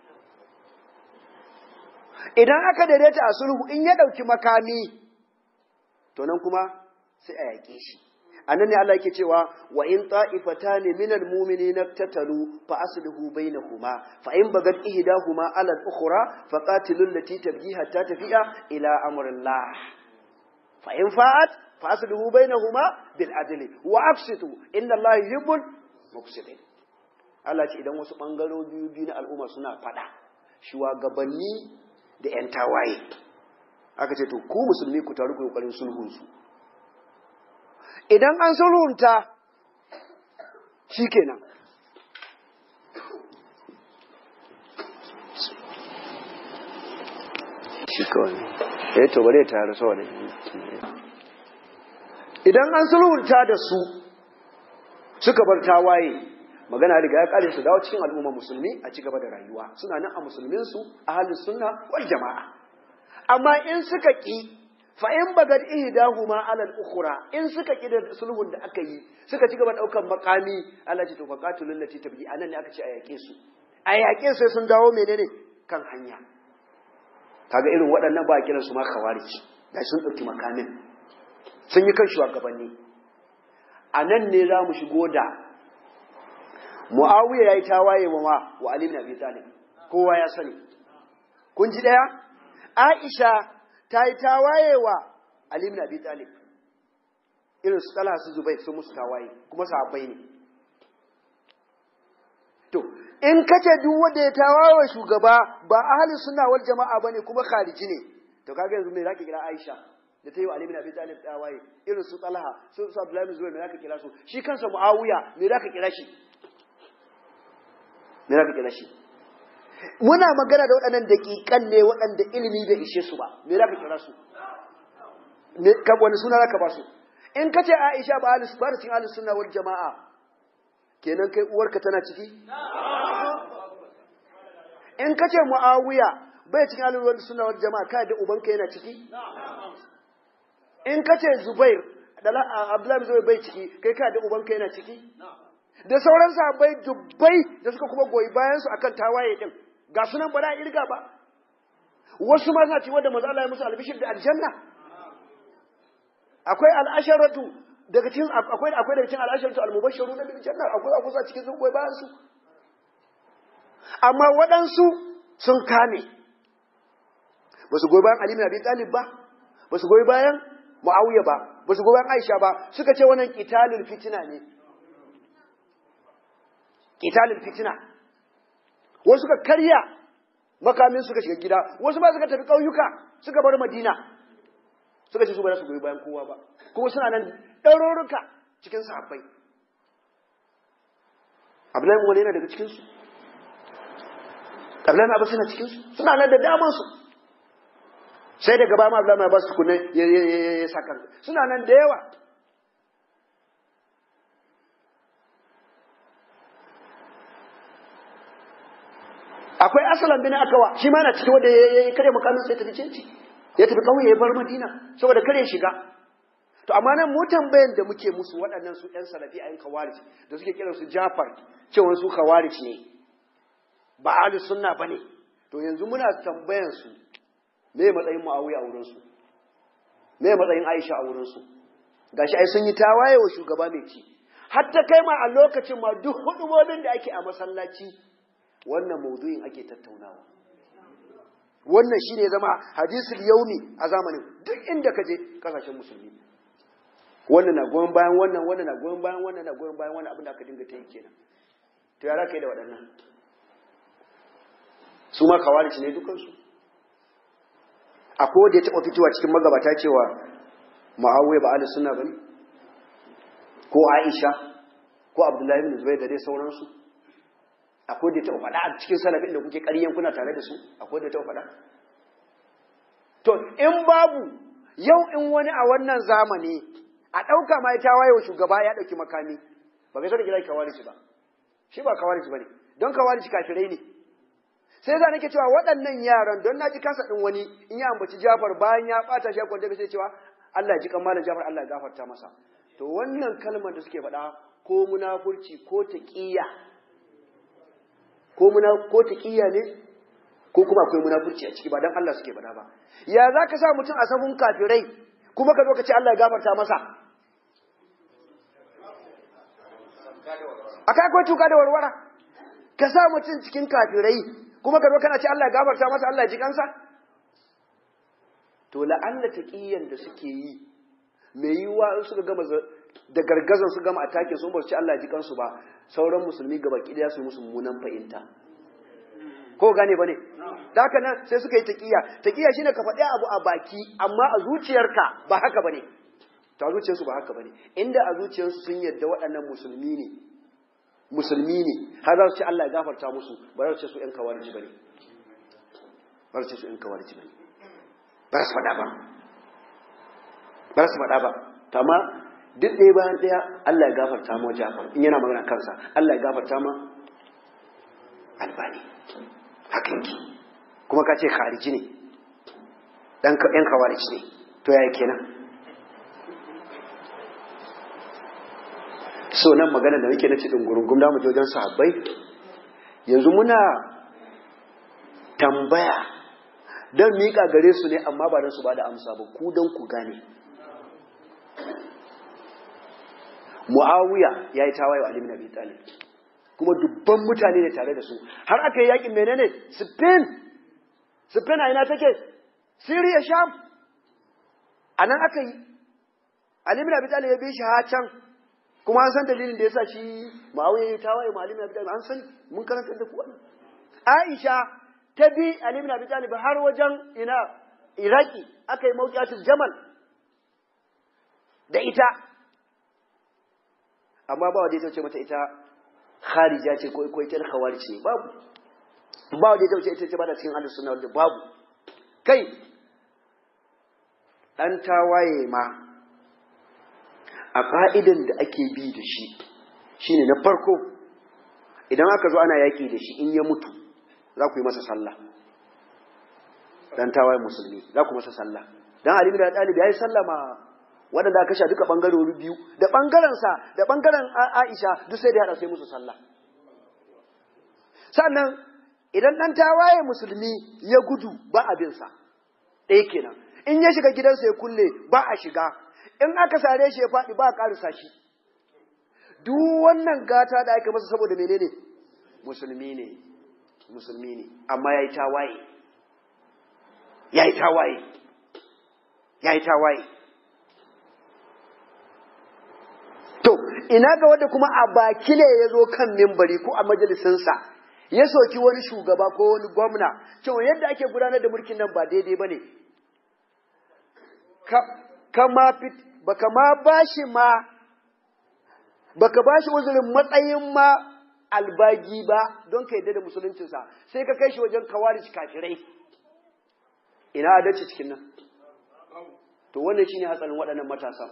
idan aka daidaita a sulhu in ya dauki makami to nan kuma sai a yaƙe shi annan ne Allah yake cewa wa in ta'ifatani minal mu'minina tatalu fa aslihu bainahuma fa in bagat ihdahuma ala al-ukhra fa qatilul lati tabghi hatta tafi'a ila amrillah fa in fa'at fa aslihu bainahuma bil adli wa aqsitu inna Allah yuhibbul muqsitin Allah ce idan wasu bangarori biyu biyu na al'umma suna fada shugabanni da yan tawaye aka ce to ku musulmi ku taru ku kokarin sulhun su idan an sulhunta shikenan shi kawai eh to bare ta raso ne idan an sulhunta da su suka bar tawaye magana riga ya kare su dawo cikin al'umma musulmi a ci gaba da rayuwa suna nan a musulmin su ahlus sunna wal jamaa amma in suka ki fa in bagad ihdahuma ala al-ukhra in suka ki da sulhun da aka yi suka ci gaba daukan makami Allah ce to faqatul lati tabghi anan ne aka ce a yake su a yake sai sun dawo menene kan hanya kaga irin waɗannan ba kiran su ma khawarij da sun dauki makamin sun yi kan shugabanni anan ne za mu shigo da Muawiya yayi tawaye wa wa Ali ibn Abi Talib kowa ya sani kun ji daya Aisha ta yi tawaye wa Ali ibn Abi Talib irin su Talha su Zubair sun musu tawaye kuma sahabbai ne to in kace duk wanda ya tawaye shugaba ba ahli sunna wal jamaa bane kuma khariji ne to kaga yanzu me zaka kira Aisha da ta yi wa Ali ibn Abi Talib tawaye irin su Talha su Abdullah ibn Zubair me zaka kira su shi kansa Muawiya me zaka kira shi me zaka kira shi muna magana da waɗannan daƙiƙan ne waɗanda ilimi bai ishe su ba me za ka kira su me ka wani suna za ka ba su in ka ce Aisha ba ahlus ba cikin ahlus sunna wal jama'a kenan kai uwarka tana ciki in ka ce Muawiya bai cikin ahlus sunna wal jama'a kai da ubanka yana ciki in ka ce Zubair da Abdullahi Zubair bai ciki kai kai da ubanka yana ciki da sauran sahabbai dubbai da suka kuma goyi bayan su akan tawaye din ga sunan ba da irga ba wasu ma za ci wanda manzo Allah ya musu albishir da aljanna akwai al'asharatu daga cikin akwai akwai daga cikin al'asharatu al-mubashshiruna bil janna akwai akwai sa cikin sun goyi bayan su amma waɗansu sun kame ba su goyi bayan Ali ibn Abi Talib ba ba su goyi bayan Muawiya ba ba su goyi bayan Aisha ba suka ce wannan qitalul fitina ne qitalul fitina wasu suka karya makamin suka shiga gida wasu ba suka tafi ƙauyuka suka bar Madina suka ce su ba za su goyi bayan kowa ba kuma suna nan ɗaruruka cikin sahabbai Abdullahi wani yana daga cikinsu Abdullahi Abbas yana cikinsu suna nan da damansu sai daga ba ma Abdullahi Abbas tukunne ya sa kansa suna nan da yawa akwai asalan bin akawa shi ma na cikin wanda ya kare makamin sai tafi cinci ya tafi kauye ya bar Madina saboda kare shiga to amma nan mu tambayan da muke musu waɗannan su ɗan salafi ayin khawarij da suke kiran su Jafar cewa su khawarij ne ba ahlus sunna bane to yanzu muna tambayan su me matsayin Muawiya a wurin su me matsayin Aisha a wurin su gashi ai sun yi tawaye wa shugaba mai ci hatta kai ma a lokacin ma duk hudubobin da ake a masallaci wannan maudu'in ake tattaunawa wannan shine zama hadisul yaumi a zamanin duk inda kaje kasashen musulmi wannan na goyon bayan wannan wannan na goyon bayan wannan na goyon bayan wannan abin da aka dinga ta yi kenan to ya raka yi da waɗannan su ma kawarici ne dukansu. Akwai wanda ya taɓa fitowa cikin magabata cewa Muawiya ba ahli sunna bane, ko Aisha ko Abdullahi ibn Zubair da dai sauransu? Akwai wanda ya taɓa faɗa a cikin salafin da kuke ƙaryan kuna tare da su? Akwai wanda ya taɓa faɗa? To in babu, yau in wani a wannan zamani a ɗauka ma ta waye wa shugaba ya ɗauki makami, ba ga sai da kira kawarici ba, shi ba kawarici bane, don kawarici kafirai ne. Sai za nake cewa waɗannan yaran, don na ji kasa ɗin wani in ya ambaci Jafar bayan ya ɓata shi kwanta sai cewa Allah ya ji kan Jafar, Allah ya gafarta masa. To wannan kalmar da suke faɗa ko munafurci ko taqiyya ko muna ko taqiyya ne ko kuma akwai munafurci a ciki, ba dan Allah suke faɗa ba. Ya za ka sa mutum a safin kafirai kuma ka zo ka ce Allah ya gafarta masa? Akai akwai tuka da warwara. Ka sa mutum cikin kafirai kuma ka zo kana ce Allah ya gafarta masa, Allah ya ji kansa? To la'alla taqiyyan da suke yi me yiwa in suka gama da gargazan su gama atake sun bar ci Allah ya ji kansu ba, sauran musulmi gaba kidaya su musu munan fahimta. Ko gane bane? Da haka nan sai suka yi taqiyya. Taqiyya shine ka faɗi abu a baki amma a zuciyarka ba haka bane. To a zuciyarsu ba haka bane. Inda a zuciyarsu sun yarda waɗannan musulmi ne, musulmi ne har za su ce Allah ya gafarta musu, ba za su ce su ƴan kawarci bane, ba za su ce su ƴan kawarci bane, ba su faɗa ba, ba su faɗa ba. Amma duk ɗaya bayan ɗaya Allah ya gafarta ma Jafar in yana magana kansa, Allah ya gafarta ma Albani, hakan ki kuma ka ce khariji ne, dan ƴan kawarci ne, to yaya kenan? So nan magana da nake na cikin gurungum da mu je wajen sahabbai, yanzu muna tambaya dan mika gare su ne amma ba dan su bada amsa ba, ku dan ku gane. Muawiya yayi tawaye wa Ali ibn Abi Talib, kuma dubban mutane ne tare da su, har aka yi yakin menene Spain. Spain a ina take? Syria, Sham. Anan aka yi. Ali ibn Abi Talib ya bi shi ha can, kuma an san dalilin da yasa shi Muawiya ya tawaye ma Ali ibn Abi Talib, an san mun karanta da ku wannan. Aisha ta bi Ali ibn Abi Talib har wajen ina Iraki, aka yi mawqi'atul Jamal da ita, amma ba wanda ya ce mata ita kharija ce ko ko ita khawarij ce, babu. Ba wanda ya ce ita ce ba da cikin ahlus sunna wal babu. Kai dan tawaye ma a ƙa'idan da ake bi da shi shi ne na farko, idan aka zo ana yaƙi da shi in ya mutu za ku yi masa sallah, dan tawaye musulmi za ku masa sallah. Dan Ali ibn Abi Talib ya yi sallah ma waɗanda aka sha duka ɓangarori biyu, da ɓangarensa da ɓangaren Aisha duk sai da ya haɗa sai musu sallah. Sannan idan ɗan tawaye musulmi ya gudu ba abinsa, ɗaya kenan. In ya shiga gidansa ya kulle ba a shiga, in aka sare shi ya faɗi ba a ƙarisa shi. Duk wannan gata da aka masa saboda menene? Musulmi ne, musulmi ne, amma ya yi tawaye, ya yi tawaye, ya yi tawaye. To, ina ga wanda kuma a baki ne ya zo kan mimbari ko a majalisinsa, ya soki wani shugaba ko wani gwamna, cewa yadda ake gudanar da mulkin nan ba daidai ba ne. Kama fit, baka ma bashi ma, baka bashi uzurin matsayin ma albagi ba don ka yadda da musuluncinsa, sai ka kai shi wajen kawarij kafirai. Ina adalci cikin nan? To wannan shine hatsarin waɗannan matasa.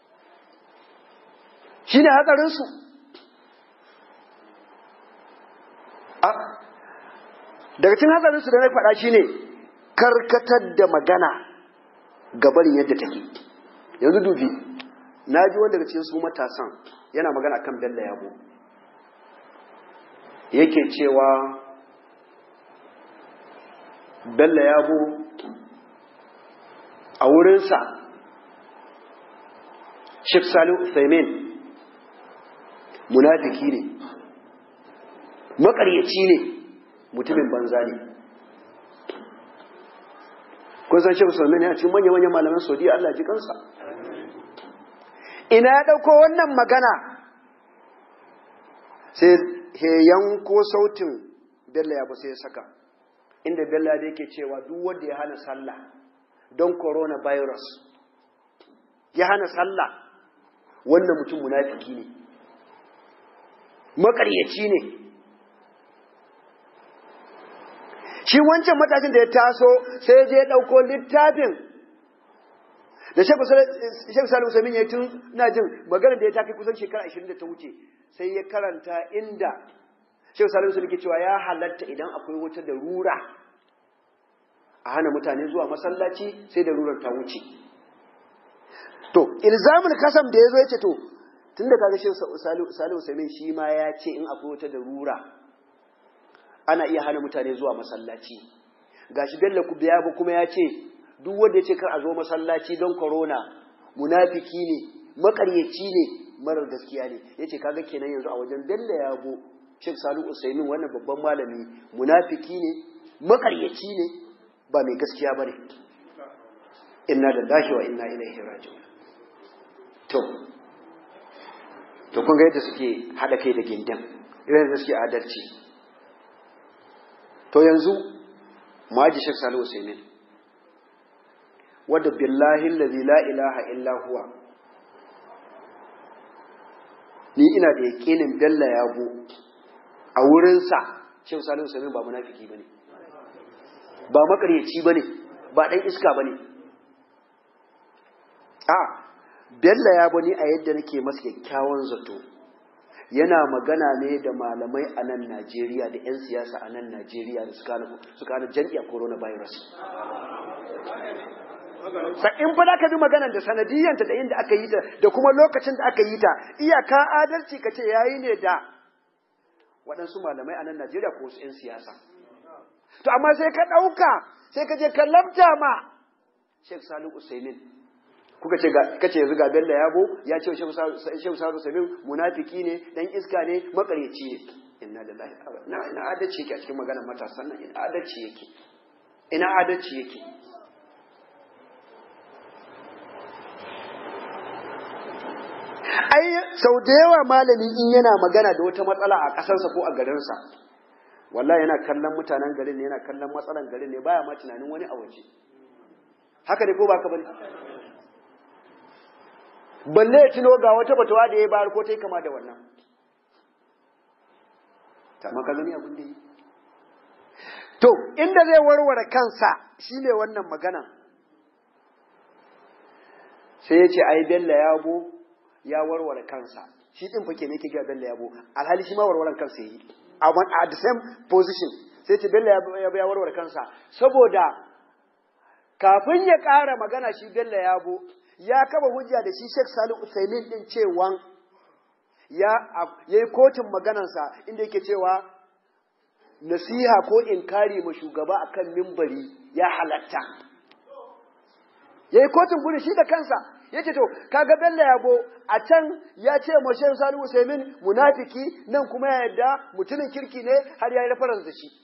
Shine hatsarinsu. A daga cikin hatsarinsu da na faɗa shine karkatar da magana gabarin yadda take. Yanzu dubi, na ji wanda daga cikin su matasan yana magana kan Bello Yabo, yake cewa Bello Yabo a wurinsa Sheikh Salihu Uthaymin munafiki ne, maƙaryaci ne, mutumin banza ne. Kun san Sheikh Uthaymin ya cikin manya-manyan malaman Saudiya, Allah ji kansa. Ina ya ɗauko wannan magana, sai heyan ko sautin Bello ya ba sai ya saka inda Bello da yake cewa duk wanda ya hana sallah don coronavirus ya hana sallah wannan mutum munafiki ne makaryaci ne shi wancan matashin da ya taso sai je dauko littafin da Sheikh Salim Usaimin ya tun ina jin maganar da ya take kusan shekara ashirin da ta wuce sai ya karanta inda Sheikh Salim Usaimin ke cewa ya halatta idan akwai wata darura a hana mutane zuwa masallaci sai darurar ta wuce to ilzamul kasam da yazo yace to tunda kaga Sheikh Salim Usaimin shi ma ya ce in akwai wata darura ana iya hana mutane zuwa masallaci gashi Bello Kubiya kuma ya ce duk wanda yace kar a zo masallaci don corona munafiki ne makaryaci ne marar gaskiya ne yace kaga kenan yanzu a wajen Bello Yabo Sheikh Salim Usaimin wannan babban malami munafiki ne makaryaci ne ba mai gaskiya bane inna lillahi wa inna ilaihi raji'un to to kun ga yadda suke hada kai da gindan irin da suke adalci to yanzu maji Sheikh Salim Usaimin wadda billahi allazi la ilaha illa huwa ni ina da yakinin Bello Yabo a wurin sa Sheikh Salim Usaimin ba munafiki bane ba makaryaci bane ba dan iska bane a Bello Yabo ni a yadda nake masa kyakkyawan zato yana magana ne da malamai a nan Najeriya da 'yan siyasa a nan Najeriya da suka suka hana jan'iya coronavirus sa in fa ka bi maganar da sanadiyanta da inda aka yi ta da kuma lokacin da aka yi ta iyaka adalci kace yayi ne da waɗansu malamai a nan Najeriya ko su 'yan siyasa to amma sai ka ɗauka sai ka je ka labta ma Sheikh Salim Usaimin kuka ce kace yanzu ga Bello Yabo ya ce Sheikh Salim Usaimin munafiki ne dan iska ne makaryaci ne inna lillahi na ina adalci yake a cikin maganar matasan nan ina adalci yake ina adalci yake ai sau da yawa malami in yana magana da wata matsala a ƙasarsa ko a garinsa wallahi yana kallon mutanen garin ne yana kallon matsalan garin ne baya ma tunanin wani a waje haka ne ko ba ka bane balle ya tuno ga wata batawa da ya bayar ko ta yi kama da wannan ta maka gani abin da yi to inda zai warware kansa shine wannan magana sai ya ce ai Bello Yabo ya warware kansa shi din fa kenan yake ga Bello Yabo alhali shi ma warwaran kansa yi a at the same position sai ce Bello Yabo ya warware kansa saboda kafin ya ƙara magana shi Bello Yabo ya kaba hujja da shi Sheikh Salim Usaimin din cewa ya yayi kotun maganarsa inda yake cewa nasiha ko inkari ma shugaba akan minbari ya halatta yayi kotun guri shi da kansa yace to kaga Bello Yabo a can ya ce ma Sheikh Salim Usaimin munafiki nan kuma ya yarda mutumin kirki ne har yayi reference da shi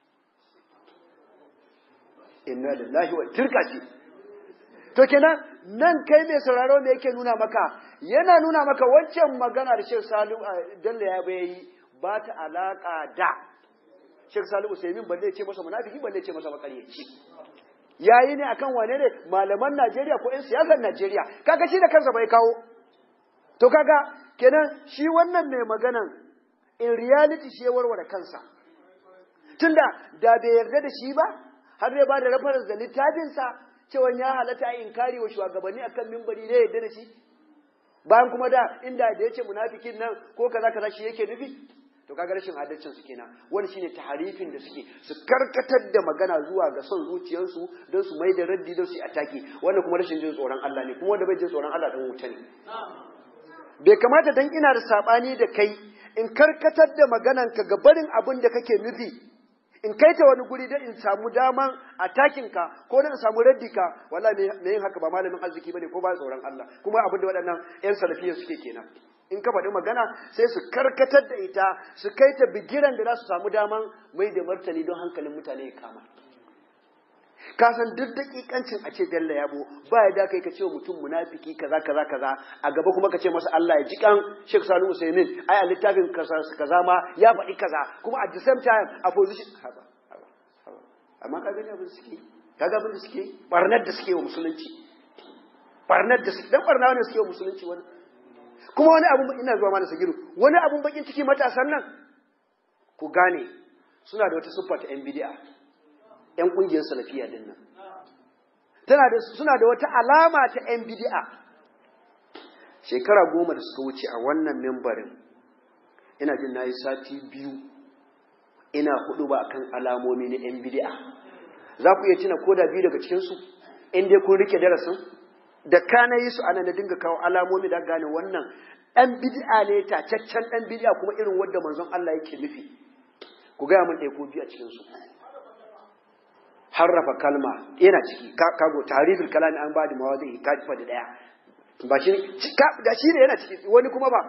inna lillahi wa tilka ce to kenan nan kai mai sauraro me yake nuna maka yana nuna maka wancan magana da Sheikh Salim Bello Yabo yayi ba ta alaka da Sheikh Salim Usaimin balle ce masa munafiki balle ce masa makaryaci yayi ne akan wane ne malaman Najeriya ko 'yan siyasar Najeriya kaga shi da kansa bai kawo to kaga kenan shi wannan mai maganan in reality shi ya warware kansa tunda da bai yarda da shi ba har zai ba da reference da littafin sa cewa ya halatta a inkari wa shugabanni akan minbari ne yarda da shi bayan kuma da inda da yace munafikin nan ko kaza kaza shi yake nufi to kaga rashin adalcin su kenan wani shine taharifin da suke su karkatar da magana zuwa ga son zuciyarsu don su mai da raddi don su ataki wannan kuma rashin jin tsoron Allah ne kuma wanda bai jin tsoron Allah dan wuta ne bai kamata dan ina da sabani da kai in karkatar da maganarka ga barin abin da kake nufi in kai ta wani guri da in samu daman attacking ka ko da in samu raddi ka wallahi me yin haka ba malamin arziki bane ko ba tsoron Allah kuma abin da waɗannan ƴan salafiyya suke kenan in ka faɗi magana sai su karkatar da ita su kai ta bigiran da za su samu daman mai da martani don hankalin mutane ya kama ka san duk dakikancin a ce Bello Yabo ba ya da kai ka ce mutum munafiki kaza kaza kaza a gaba kuma ka ce masa Allah ya ji kan Sheikh Salihu Usaimin ai a littafin kaza kaza ma ya faɗi kaza kuma at the same time a position haba haba haba amma ka gani abin suke kaga abin da suke barnar da suke wa musulunci barnar da suke dan barna ne suke wa musulunci wani kuma wani abu ina zuwa mana sagiru wani abun bakin ciki matasan nan ku gane suna da wata siffa ta yan bid'a ‘yan ƙungiyar salafiya din nan. Tana da, suna da wata alama ta ‘yan bidi'a. Shekara goma da suka wuce a wannan membarin, ina jin na yi sati biyu, ina hudu ba akan alamomi na ‘yan bidi'a. Za ku iya tuna ko da biyu daga cikinsu, in dai kun rike darasin, da kana yi su ana da dinga kawo alamomi da gane wannan ɗan bidi'a ne tacaccen ɗan bidi'a kuma irin wadda manzon Allah yake nufi. Ku gaya min ɗaya ko biyu a cikinsu. Harrafa kalma yana ciki kago tarifin kalami an bada mawadi ka fa da daya ba shi da shi ne yana ciki wani kuma ba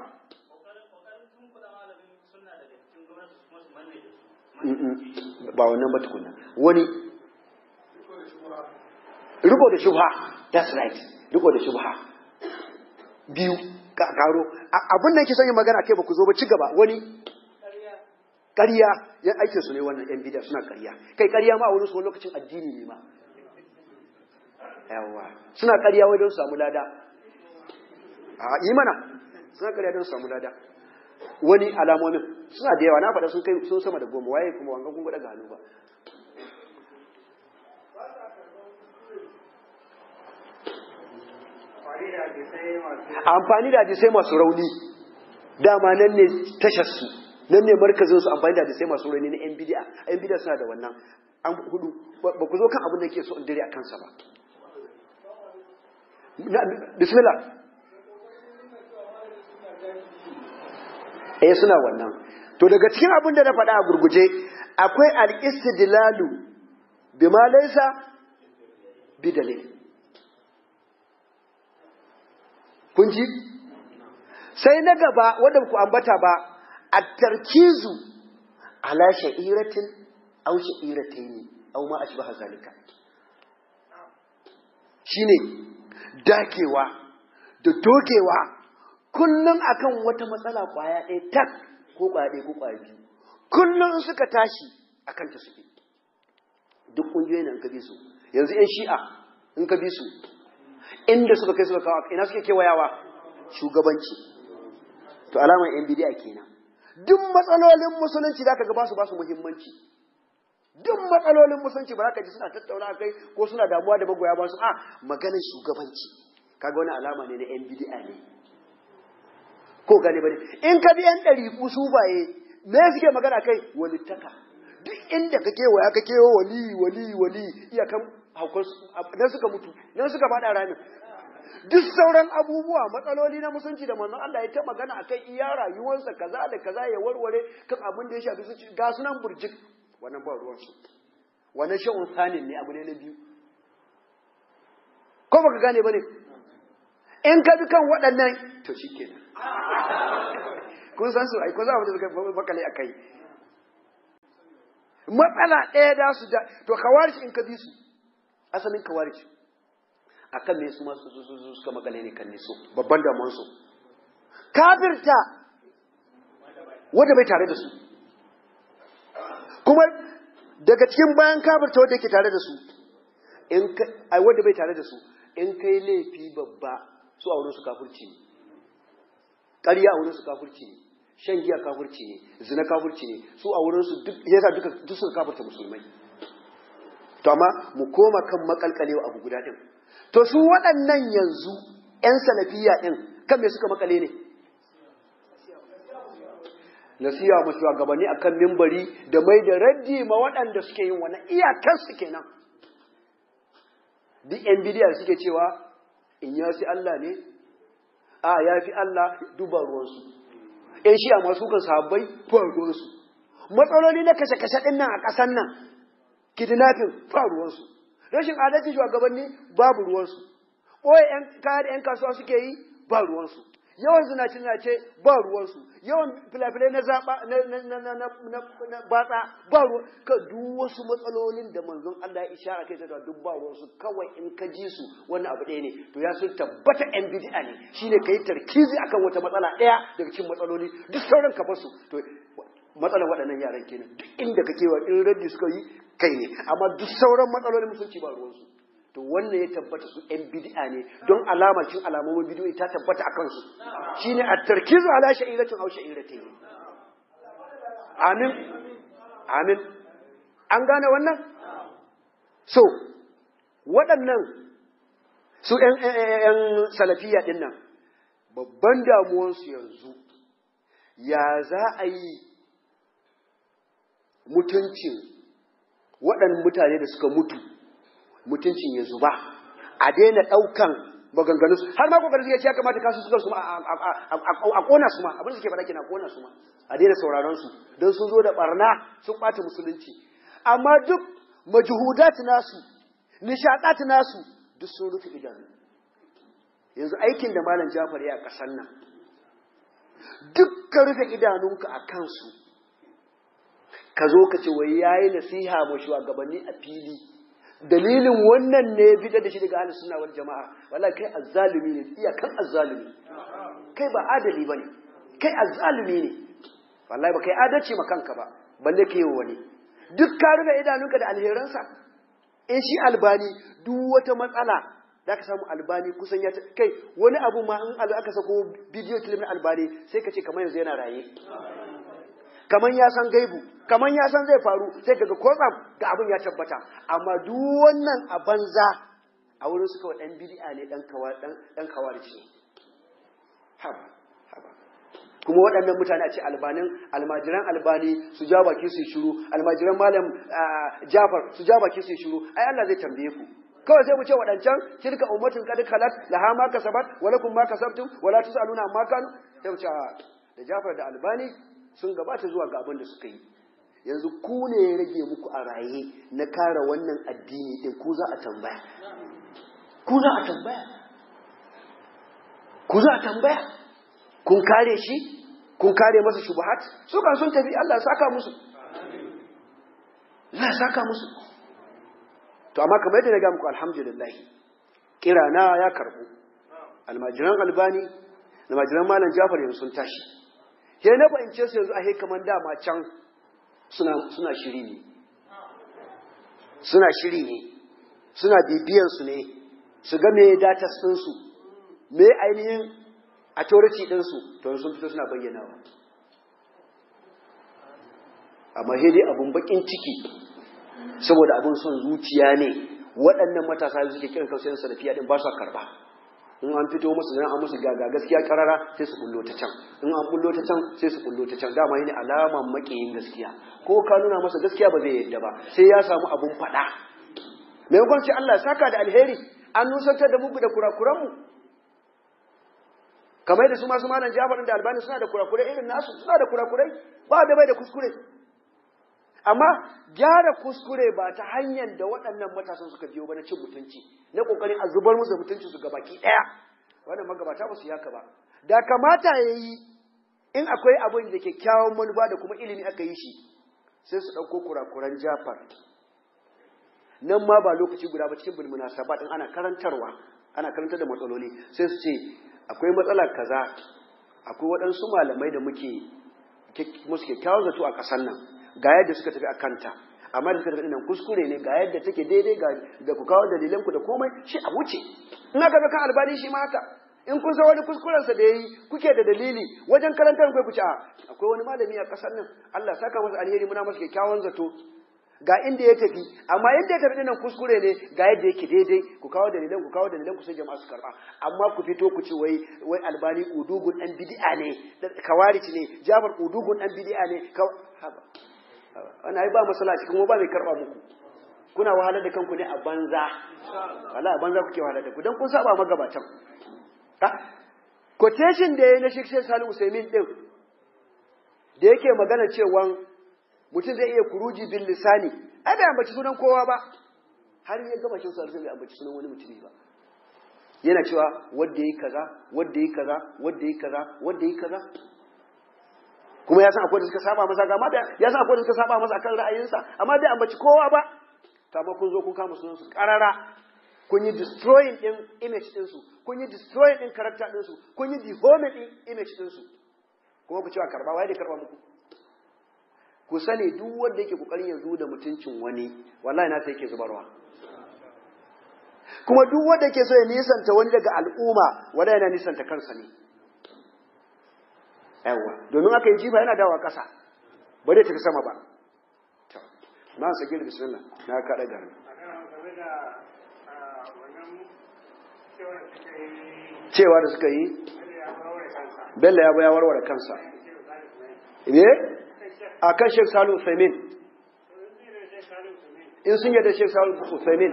ba wannan ba tukunna wani riko da shubha that's right riko da shubha biyu ka karo abin da yake son yin magana kai ba ku zo ba ci gaba wani ƙarya yan aikin su ne wannan yan bid'a suna ƙarya kai ƙarya ma a wurin su wani lokacin addini ne ma yawa suna ƙarya wai don su samu lada a yi mana suna ƙarya don su samu lada wani alamomin suna da yawa na faɗa sun kai sun sama da goma waye kuma wangan kun gwada ga hannu ba amfani da hadisai masu rauni dama nan ne tashar su nan ne markazin su amfani da hadisai masu rauni na yan bid'a yan bid'a suna da wannan an hudu ba ku zo kan abin da yake so in dare a kansa ba bismillah eh suna wannan to daga cikin abin da na faɗa a gurguje akwai al-istidlalu bima laysa bidalil kun ji sai na gaba wanda ku ambata ba at-tarkizu ala sha'iratin aw sha'iratayn aw ma ashbaha zalika shine dakewa da dogewa kullum akan wata matsala kwaya ɗaya tak ko kwaya ɗaya ko kwaya biyu kullum suka tashi akan ta suke duk kungiyoyin in ka bi su yanzu ƴan shi'a in ka bi su inda suka kai suka kawo ina suke kewayawa shugabanci to alamar yan bid'a kenan duk matsalolin musulunci zaka ga ba su ba su muhimmanci duk matsalolin musulunci ba za ka ji suna tattauna kai ko suna damuwa da magoya ba su a maganar shugabanci kaga wani alama ne na yan bid'a ne ko gane bane in ka bi yan ɗariƙu su baye me suke magana kai walittaka duk inda ka kewaya ka kewo wali wali wali iyakan haukar nan suka mutu nan suka faɗa ramin duk sauran abubuwa matsaloli na musulunci da manzon Allah ya ta magana akan iya rayuwarsa kaza da kaza ya warware kan abin da ya shafi su ga sunan burjik wannan ba ruwan su wannan sha'un sanin ne abu ne na biyu ko baka gane bane in ka bi kan waɗannan to shikenan kun san su ai ko za mu da suka bakale akai matsala ɗaya da su da to kawarish in ka bi su asalin kawarish akan me su ma su su suka makale ne kan niso babban damuwar su kafirta wanda bai tare da su kuma daga cikin bayan kafirta wanda yake tare da su in ai wanda bai tare da su in kai laifi babba su a wurin su kafirci ne ƙarya a wurin su kafirci ne shan giya kafirci ne zina kafirci ne su a wurin su duk yasa duka duk suka kafirta musulmai to amma mu koma kan makalkalewa abu guda din to su waɗannan yanzu ƴan salafiya din kan me suka makale ne nasiya mu shugabanni akan minbari da mai da raddi ma waɗanda suke yin wannan iyakar su kenan duk ƴan bidiya suke cewa in ya fi Allah ne a ya fi Allah duba ruwansu ƴan shi'a masu kan sahabbai fa ruwansu matsaloli na kashe-kashe ɗin nan a ƙasar nan kidnapping fa ruwansu rashin adalci shugabanni babu ruwansu ɓoye ƴan kaya da ƴan kasuwa suke yi ba ruwansu yawan zinace-zinace ba ruwansu, yawan filafilai na zaɓa na batsa ba ruwan, ka duk wasu matsalolin da manzon Allah ya ishara kai ta duk ba ruwansu, kawai in ka ji su wannan abu ɗaya ne, to ya sun tabbata ‘yan bid'a ne, shi ne ka yi tarkizi akan wata matsala ɗaya daga cikin matsaloli, duk sauran ka basu, to matsalar waɗannan yaran kenan, duk inda ka kewa in raddi suka yi kai ne, amma duk sauran matsalolin musulci ba ruwansu. To wannan ya tabbata su ‘yan bid'a ne don alamar cin alamomin bid'o'i ta tabbata a kansu shi ne a tarkizu ala sha'iratin au sha'iratin. Amin, amin, an gane wannan? So, waɗannan su ‘yan salafiya ɗin nan, babban damuwansu yanzu, ya za a yi mutuncin waɗannan mutane da suka mutu, mutuncin ya zuba, a daina ɗaukan maganganu har ma kokarin ya ce ya kamata kasu suka su ma a kona su ma abin da suke faɗa kina kona su ma a daina sauraron su don sun zo da barna sun ɓata musulunci, amma duk majhudat nasu nishadat nasu duk sun rufe idanu. Yanzu aikin da malam Jafar ya a ƙasar nan, duk ka rufe idanunka a kansu, ka zo ka ce wai yayi nasiha ma shugabanni a fili, dalilin wannan ne bid'a da shi daga ahlus sunna wal jamaa, wallahi kai azzalimi ne, iya kan azzalimi, kai ba adali bane, kai azzalimi ne, wallahi ba kai adalci ma kanka ba balle kai wani. Duk ka rufe idanunka da alheransa. In shi Albani duk wata matsala da ka samu Albani kusan ya kai wani abu ma in aka sako bidiyo clip na Albani sai ka ce kamar yanzu yana raye, kamar ya san gaibu, kamar ya san zai faru, sai kaga kotsam ga abin ya tabbata. Amma duk wannan a banza a wurin su kawai ɗan bid'a ne, ɗan kawar ɗan kawarci. Haba, haba. Kuma waɗannan mutane a ce albanin almajiran albani su ja baki su shiru, almajiran malam Jafar su ja baki su shiru, ai Allah zai tambaye ku. Kawai sai mu ce waɗancan tilka ummatun qad khalat laha ma kasabat wa lakum ma kasabtum wa la tusaluna amma kanu, sai mu ce da Jafar da Albani sun gabata zuwa ga abin da suka yi. Yanzu ku ne ya rage muku a raye na kare wannan addini din, ku za a tambaya, ku za a tambaya, ku za a tambaya. Kun kare shi, kun kare masa shubuhat, su kan sun tafi, Allah saka musu, Allah saka musu. To amma kamar yadda na ga muku alhamdulillah, kirana ya karbu, almajiran Albani, almajiran malam Jafar yanzu sun tashi. Ke na fahimce su yanzu a kaman dama can suna suna shiri ne, suna shiri ne, suna bibiyan su ne, su ga me data sun su, me ainihin authority din su, to sun fito suna bayyanawa. Amma sai dai abun bakin ciki, saboda abun son zuciya ne, waɗannan matasa da suke kiran kansu yan salafiya din ba su karba. In an fito musu dan an musu gaga gaskiya karara sai su bullo ta can, in an bullo ta can sai su bullo ta can. Dama yana alaman makiyin gaskiya, ko ka nuna masa gaskiya ba zai yadda ba, sai ya samu abun faɗa. Maimakon sai Allah saka da alheri, an nusantar da mu da kurakuran mu, kamar da su masu malam Jafar da Albani suna da kurakurai irin nasu, suna da kurakurai, ba da bai da kuskure. Amma gyara kuskure ba ta hanyar da waɗannan matasan suka biyo ba na cin mutunci, na ƙoƙarin a zubar musu mutunci su gabaki ɗaya, wannan magabata ba su yaka ba. Da kamata ya yi in akwai abin da kyakkyawan manufa da kuma ilimi aka yi shi, sai su ɗauko kurakuran Jafar. Nan ma ba lokaci guda ba, cikin bulmuna sabat ɗin ana karantarwa, ana karantar da matsaloli, sai su ce akwai matsala kaza, akwai waɗansu malamai da muke musu kyakkyawan zato a ƙasar nan, ga yadda suka tafi a kanta, amma da suka tafi nan kuskure ne, ga yadda take daidai, ga da ku kawo dalilanku da komai, shi a wuce. In aka ga kan Albani shi ma haka, in kun san wani kuskurensa da yayi kuke da dalili wajen karantar ku ku ce akwai wani malami a ƙasar nan, Allah saka masa alheri, muna masa kyakkyawan zato, ga inda ya tafi, amma inda ya tafi nan kuskure ne, ga yadda yake daidai, ku kawo dalilan ku kawo dalilan ku sai jama'a su karba. Amma ku fito ku ce wai wai Albani udugun dan bid'a ne, kawarici ne, Jafar udugun dan bid'a ne, haba wannan ai ba masala cikin mu ba mai karba muku, kuna wahalar da kanku ne a banza, wallahi a banza kuke wahalar da ku dan kun saba magabatan. Ha quotation da yayin na Sheikh Salihu Usaimin din da yake magana cewa mutum zai iya kuruji bil lisani, ai bai ambaci sunan kowa ba, har ya gama shi sai bai ambaci sunan wani mutumi ba. yana cewa wanda yi kaza wanda yi kaza wanda yi kaza wanda yi kaza kuma ya san akwai da suka saba masa ga da ya san akwai da suka saba masa akan ra'ayinsa amma bai ambaci kowa ba ta ba kun zo kun kama sunan su karara kun yi destroying din image din su kun yi destroying din character din su kun yi dehoming din image din su kuma ku cewa karba wai da karba muku ku sani duk wanda yake kokarin yanzu da mutuncin wani wallahi na sai yake zubarwa kuma duk wanda yake so ya nisanta wani daga al'umma wanda yana nisanta kansa ne yawa domin aka yi jifa yana dawa kasa ba dai tafi sama ba to na sake da bismillah na kada garin cewa da suka yi Bello ya ya warware kansa eh akan Sheikh Salu Usaimin in sun yadda Sheikh Salu Usaimin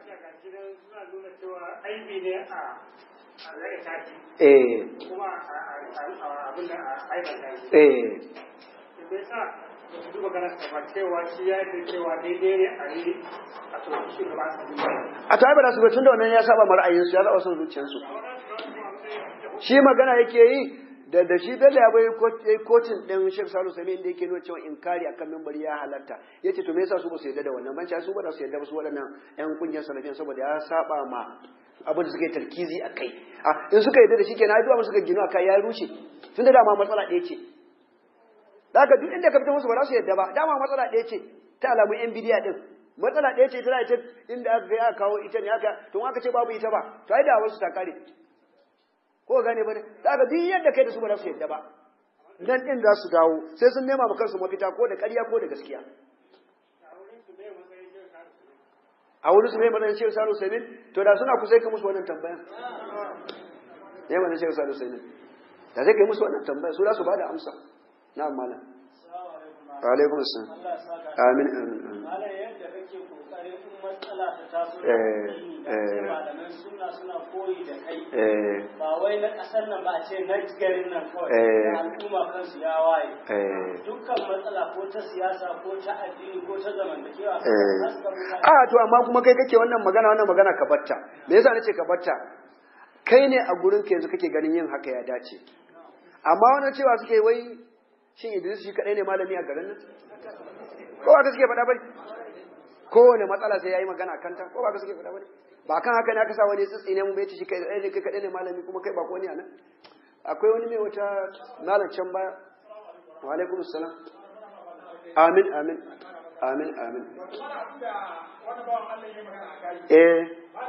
eh eh a ta ba da su batun da wannan ya saba mar'ayinsu ya zaɓa son zuciyarsu shi magana yake yi da da shi Bello ya bai kotun ɗin Sheikh Salu Sami inda yake nuna cewa inkari akan mimbari ya halatta yace to me yasa su ba su yarda da wannan ban su ba da su yarda ba su waɗannan ƴan kungiyar salafiyan saboda ya saba ma abin da suka yi tarkizi a kai in suka yarda da shi kenan addu'a suka gino akai ya rushe tunda dama matsala ɗaya ce daga duk inda ka fita musu ba za su yarda ba dama matsala ɗaya ce ta alamun yan bidiya din matsala ɗaya ce tana ita inda aka kai aka kawo ita ne haka to aka ce babu ita ba to ai da wasu ta kare ko gane ba ne daga duk yadda kai da su ba za su yadda ba dan din za su dawo sai sun nema maka kansu mafita ko da ƙarya ko da gaskiya a wurin su mai matsayin Sheikh Salu Usaimin to da suna kusa kai musu wannan tambayan ne wannan Sheikh Salu Usaimin da zai kai musu wannan tambaya su za su bada amsa na'am malam wa alaikum assalam amin amin malam yadda kake kokari in matsala ta taso eh malaman sunna suna koyi da kai eh ba wai na kasar nan ba ce na garin nan kawai al'umma kansu ya waye eh dukkan matsala ko ta siyasa ko ta addini ko ta zamantakewa a to amma kuma kai kake wannan magana wannan magana ka batta me yasa nace ka batta kai ne a gurin ka yanzu kake ganin yin haka ya dace amma wannan cewa suke wai shin Idris shi kadai ne malami a garin nan ko ba ka suke faɗa bane kowane matsala sai yayi magana kanta ko ba ka suke faɗa bane ba kan haka ne aka sa wani tsitsi ne mu bai ci shi kai ne kai kadai ne malami kuma kai ba ko ne anan akwai wani mai wata malam can baya wa alaikum assalam amin amin amin amin eh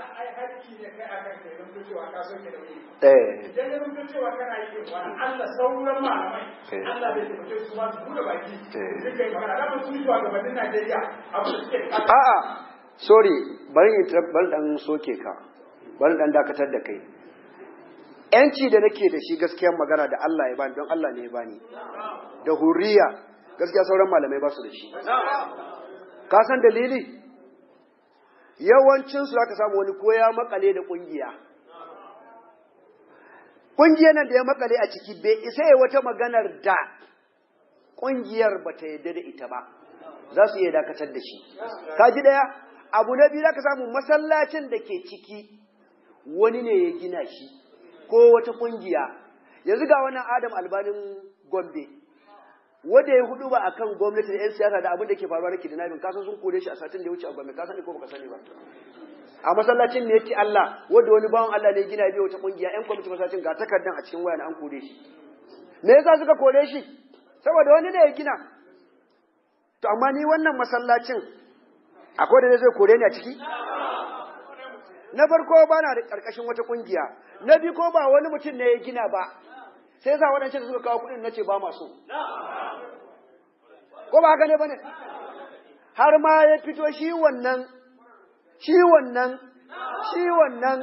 eh idan ya rubuta cewa kana yi wani Allah sauran malamai Allah bai tabbata su ma su buɗe baki duka yi magana da mutum zuwa gabanin Najeriya abu da suke a'a sorry bari in bari dan soke ka bari dan dakatar da kai yanci da nake da shi gaskiyar magana da Allah ya bani don Allah ne ya bani da hurriya gaskiya sauran malamai ba su da shi ka san dalili yawancin su zaka samu wani ko ya makale da kungiya kungiyar nan da ya makale a ciki bai isa ya wata maganar da kungiyar ba ta yadda da ita ba za su iya dakatar da shi ka ji daya abu na biyu zaka samu masallacin da ke ciki wani ne ya gina shi ko wata kungiya yanzu ga wannan Adam Albanin Gombe wanda ya hudu ba akan gwamnati da 'yan siyasa da abin da ke faruwa da kidnapping kasan sun kore shi a satin da ya wuce a Gombe ka sani ko baka sani ba a masallacin ne yake Allah wanda wani bawan Allah ne gina biyo wata kungiya 'yan kwamitin masallacin ga takardan a cikin waya an kore shi me yasa suka kore shi saboda wani ne ya gina to amma ni wannan masallacin akwai da zai kore ni a ciki na farko ba na da karkashin wata kungiya na biyu ko ba wani mutum ne ya gina ba sai yasa waɗancan suka kawo kuɗin nace ba masu ko ba haka ne bane har ma ya fito shi wannan shi wannan shi wannan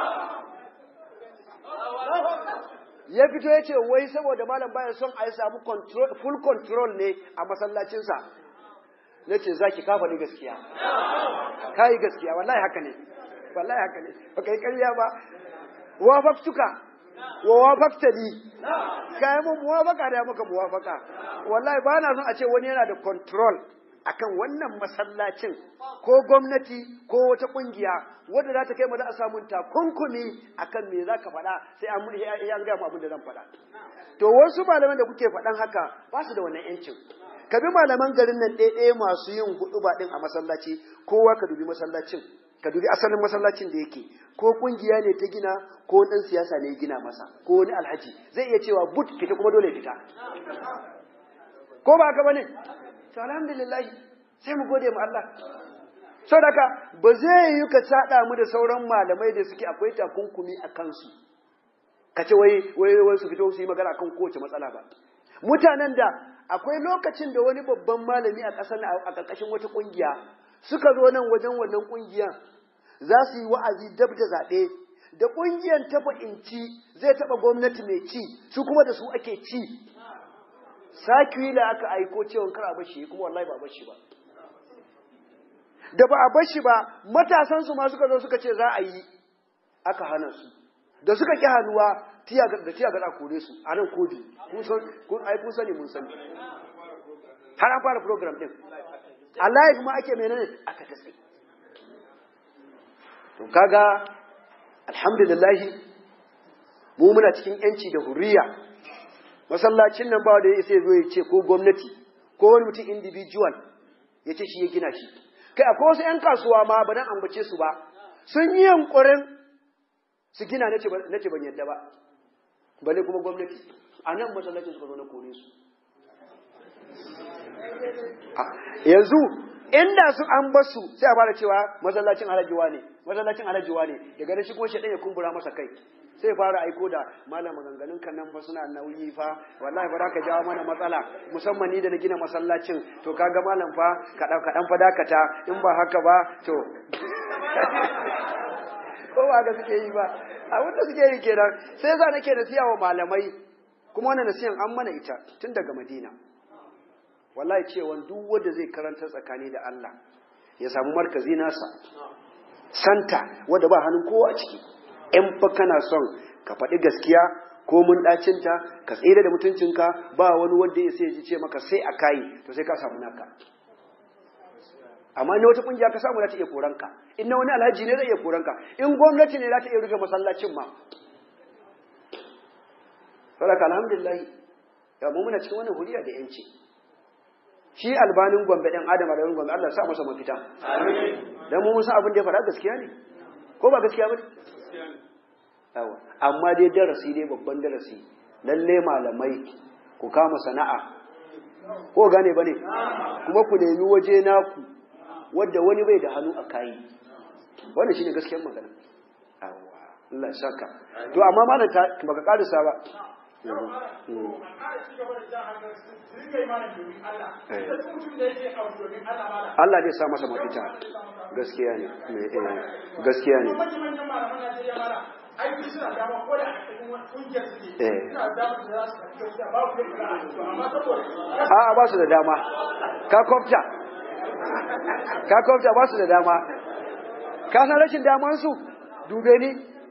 ya fito ya ce wai saboda malam baya son a yi samu full control ne a masallacinsa na ce za ki kafa ni gaskiya ka yi gaskiya wallahi haka ne wallahi haka ne ba ka yi karya ba wafaktuka wa wafakta ni ka yi mun muwafaka da ya maka muwafaka wallahi ba na son a ce wani yana da control akan wannan masallacin ko gwamnati ko wata kungiya wanda za ta kai mu da a samun takunkumi akan me za ka faɗa sai an an ga mu abin da zan faɗa to wasu malaman da kuke faɗan haka ba su da wannan yancin ka bi malaman garin nan ɗaya masu yin huɗuba ɗin a masallaci kowa ka dubi masallacin ka dubi asalin masallacin da yake ko kungiya ne ta gina ko ɗan siyasa ne ya gina masa ko wani alhaji zai iya cewa but fita kuma dole fita ko ba haka bane to alhamdulillah sai mu gode mu Allah saboda ba zai yi ka tsada mu da sauran malamai da suke akwai takunkumi a kansu kace wai wai wai su fito su yi magana kan kowace matsala ba mutanen da akwai lokacin da wani babban malami a ƙasar a ƙarƙashin wata kungiya suka zo nan wajen wannan kungiyan za su yi wa'azi dab da zaɓe da kungiyan ta fa'inci zai taɓa gwamnati mai ci su kuma da su ake ci sakila aka aiko cewa kar a bashi kuma wallahi ba bashi ba da ba a bashi ba matasan su ma suka zo suka ce za a yi aka hana su da suka ki hanuwa tiya da tiya ga kore su a nan kodi kun san kun ai kun sani mun sani har an fara program din Allah kuma ake menene aka tafi to kaga alhamdulillah mu muna cikin yanci da hurriya masallacin nan ba da ya sai zo ya ce ko gwamnati ko wani mutum individual ya ce shi ya gina shi kai akwai wasu ƴan kasuwa ma ba dan ambace su ba sun yi yankurin su gina nace nace ban yadda ba bale kuma gwamnati a nan masallacin suka zo na kore su yanzu inda su an basu sai a fara cewa masallacin alajiwa ne masallacin alajiwa ne daga nan shi kuma shedan ya kumbura masa kai sai fara aiko da malam maganganun kan nan fa suna nauyi fa wallahi ba za ka jawo mana matsala musamman ni da na gina masallacin to kaga malam fa kadan kadan fa dakata in ba haka ba to ko ba ga suke yi ba a wanda suke yi kenan sai za nake nasiya wa malamai kuma wannan nasiyan an mana ita tun daga Madina wallahi cewa duk wanda zai karanta tsakani da Allah ya samu markazi nasa santa wanda ba hannun kowa a ciki in fa kana son ka faɗi gaskiya ko mun ɗacinta ka tsere da mutuncinka ba wani wanda ya sai ya ce maka sai a kayi to sai ka samu naka amma ne wata kungiya ka samu za ta iya koranka in na wani alhaji ne zai iya koranka in gwamnati ne za ta iya rufe masallacin ma saboda alhamdulillah ya mu muna cikin wannan huriya da yanci shi albanin gombe ɗan adam da gombe Allah sa masa mafita amin dan mu san abin da ya faɗa gaskiya ne ko ba gaskiya ba yawa amma dai darasi dai babban darasi lalle malamai ku kama sana'a ko gane bane kuma ku nemi waje naku wanda wani bai da hannu a kai wannan shine gaskiyar magana yawa Allah ya saka to amma malam ta baka karisa ba Allah zai sa masa mafita gaskiya ne gaskiya ne aiki suna dama ko da kungiyar suke suna dama da za su tafi gaskiya ba ku da amma saboda a ba su da dama ka kofta ka kofta ba su da dama ka san rashin daman su dube ni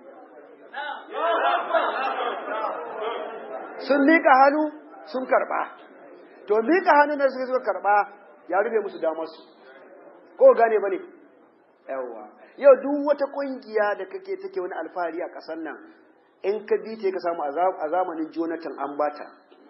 sun miƙa hannu sun karɓa to miƙa hannu da suka karɓa ya rufe musu damar su ko gane ba ne yawa yau duk wata kungiya da kake take wani alfahari a ƙasar nan in ka bi ta ka samu a zamanin Jonathan an bata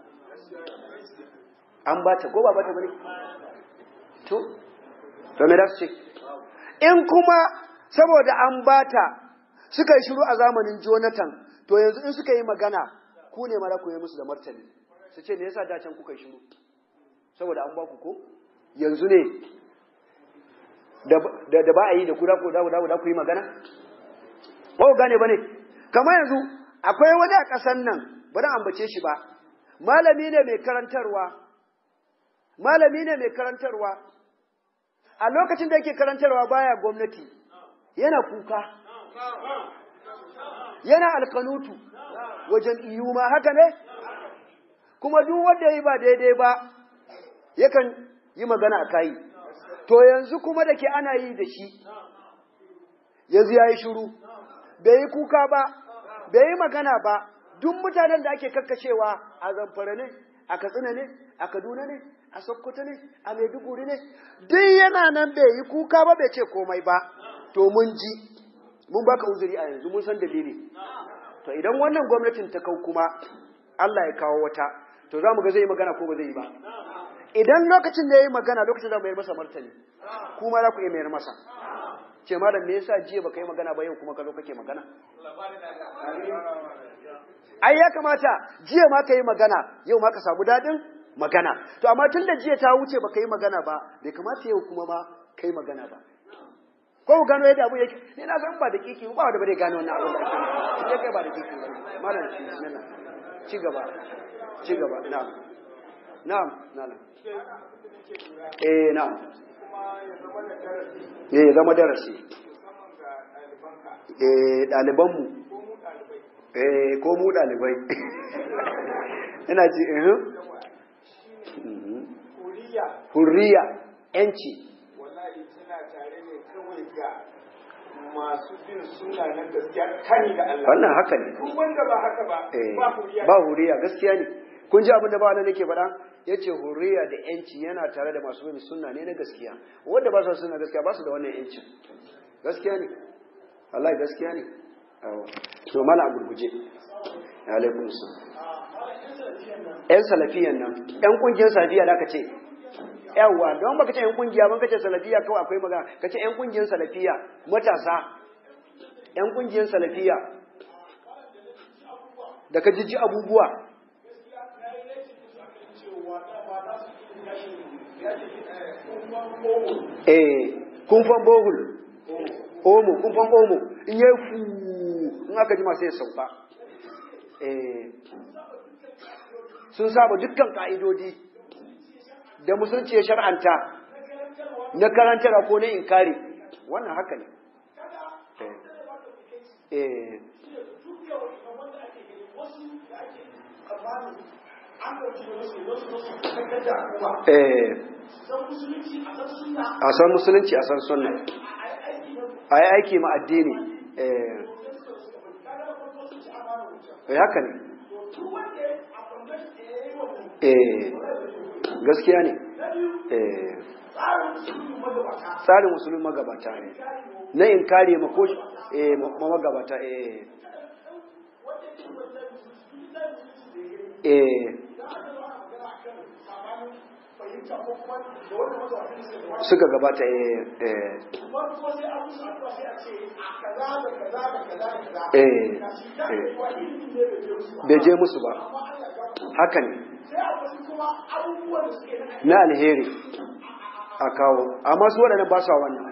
an bata ko ba bata bane to to me da su ce in kuma saboda an bata suka yi shiru a zamanin Jonathan to yanzu in suka yi magana ku ne mara ku yi musu da martani su ce me yasa da can kuka yi shiru saboda an ba ku ko yanzu ne da ba a yi da ku da ku da ku yi magana? Ko gane ba ne, kamar yanzu akwai wani a ƙasan nan, ba na ambace shi ba, malami ne mai karantarwa, malami ne mai karantarwa, a lokacin da yake karantarwa baya gwamnati, yana kuka, yana alkanutu wajen iyu ma haka ne? Kuma duk wanda ya yi ba daidai ba, yakan yi magana a kayi. To yanzu kuma da ke ana yi da shi, yanzu ya yi shuru, bai yi kuka ba, bai yi magana ba, duk mutanen da ake kakkashewa a Zamfara ne, a Katsina ne, a Kaduna ne, a Sokoto ne a Maiduguri ne duk yana nan bai yi kuka ba bai ce komai ba to mun ji mun baka uzuri a yanzu mun san dalili to idan wannan gwamnatin ta kau kuma Allah ya kawo wata to za mu ga zai yi magana ko ba zai yi ba idan lokacin da ya yi magana lokacin za mu yi masa martani kuma za ku iya mayar masa ce malam me yasa jiya baka yi magana ba yau kuma ka zo kake magana ai ya kamata jiya ma ka yi magana yau ma ka samu dadin magana to amma tun da jiya ta wuce baka yi magana ba bai kamata yau kuma ma kai magana ba ko ku gano yadda abu yake ni na san ba da kiki ba da bare gano wannan abu da kai ba da kiki ba malam bismillah ci gaba ci gaba na'am na'am na'am eh na'am eh zama darasi eh daliban mu eh ko mu dalibai ina ji eh hurriya hurriya yanci wallahi tana tare ne kawai ga masu bin sunna na gaskiya kani da Allah wannan haka ne duk wanda ba haka ba ba hurriya ba hurriya gaskiya ne kun ji abin da ba wannan nake faɗa yace hurriya da yanci yana tare da masu bin sunna ne na gaskiya wanda ba su sunna gaskiya ba su da wannan yanci gaskiya ne wallahi gaskiya ne to mala gurguje alaikum salam yan salafiyan nan yan kungiyar salafiya da kace yawa don baka ce yan kungiya ban kace salafiya kawai akwai magana kace yan kungiyar salafiya matasa yan kungiyar salafiya da ka jijji abubuwa eh kumfan bohul omo kumfan omo in yayi fu in aka jima sai ya sauka eh sun saba dukkan ka'idodi da musulunci ya shar'anta na karantarwa ko na inkari wannan haka ne eh eh a san musulunci a san sunna a yi aiki ma addini eh haka ne eh gaskiya ne eh tsarin musulun magabata ne na in kare mako eh magabata eh eh suka gabata eh eh eh bai je musu ba haka ne na alheri a kawo amma su waɗannan ba sa wannan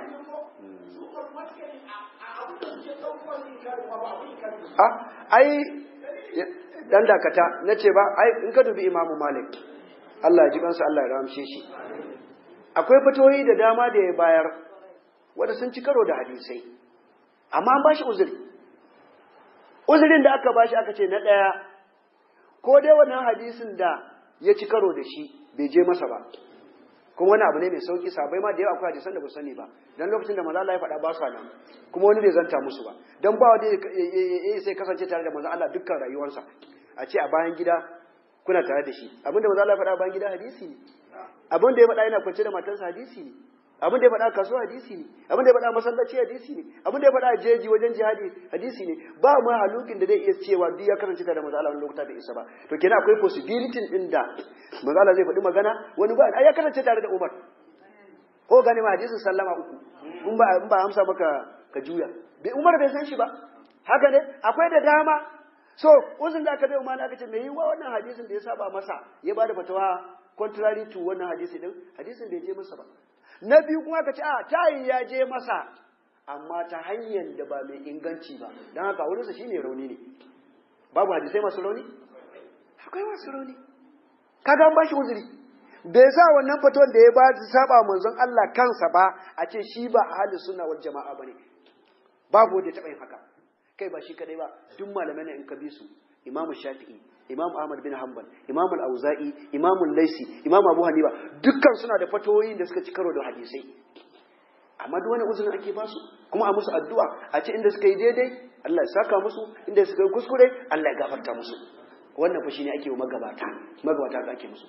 a ai dan dakata na ce ba ai in ka dubi imamu malik Allah ya ji kansa Allah ya ramshe shi akwai fatoyi da dama da ya bayar wanda sun ci karo da hadisai amma an bashi uzuri uzurin da aka bashi aka ce na ɗaya ko dai wannan hadisin da ya ci karo da shi bai je masa ba kuma wani abu ne mai sauki sabai ma da yawa akwai hadisan da ba sani ba dan lokacin da manzo Allah ya faɗa ba su nan kuma wani bai zanta musu ba dan ba wanda ya sai kasance tare da manzo Allah dukkan rayuwarsa a ce a bayan gida kuna tare da shi abinda manzo Allah ya faɗa bayan gida hadisi ne abinda ya faɗa yana kwance da matarsa hadisi ne abinda ya faɗa kasuwa hadisi ne abinda ya faɗa masallaci hadisi ne abinda ya faɗa jeji wajen jihadi hadisi ne ba ma halukin da zai iya cewa duk ya karanta tare da manzo Allah wani lokuta bai isa ba to kenan akwai possibility din da manzo Allah zai faɗi magana wani ba ai ya karanta tare da Umar ko gane ma hadisin sallama uku in ba in ba amsa maka ka juya bai Umar bai san shi ba haka ne akwai da dama so uzun da aka bai Umar aka ce me yiwa wannan hadisin da ya saba masa ya bada fatawa contrary to wannan hadisi din hadisin da ya je masa ba na biyu kuma aka ce a tayi ya je masa amma ta hanyar da ba mai inganci ba dan haka wurin sa shine rauni ne babu hadisai masu rauni akwai masu rauni kaga an bashi uzuri bai sa wannan faton da ya ba saba manzon Allah kansa ba a ce shi ba ahli sunna wal jama'a bane babu wanda ya taba yin haka kai ba shi kadai ba duk malamai ne in ka bi su Imam Shafi'i Imam Ahmad bin Hanbal Imam Al-Auza'i Imam Al-Laisi Imam Abu Hanifa dukkan suna da fatoyin da suka ci karo da hadisai amma duk wani uzurin ake ba su kuma a musu addu'a a ce inda suka yi daidai Allah ya saka musu inda suka yi kuskure Allah ya gafarta musu wannan fa shine ake wa magabata magabata da ake musu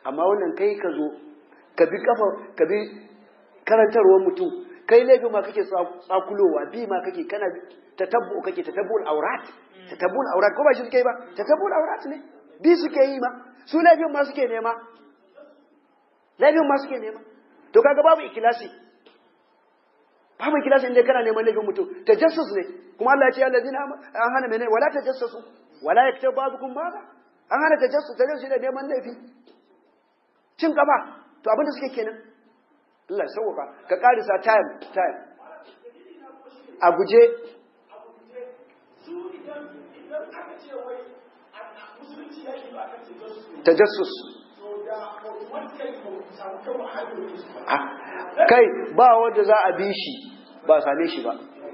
amma wannan kai ka zo ka bi kafa ka bi karantarwar mutum kai laifin ma kake tsakulowa bi ma kake kana tatabbu kake tatabbul aurat tatabbul aurat ko ba shi suke ba tatabbul aurat ne bi suke yi ma su laifin ma suke nema laifin ma suke nema to kaga babu ikhlasi babu ikhlasi inda kana neman laifin mutum tajassus ne kuma Allah ya ce allazina an hana mene wala tajassasu wala yaktab ba'dukum ba'da an hana tajassus tajassus ne neman laifi cin kafa to abinda suke kenan Allah sauka ka karisa time time a guje tajassus kai ba wanda za a bi shi ba same shi ba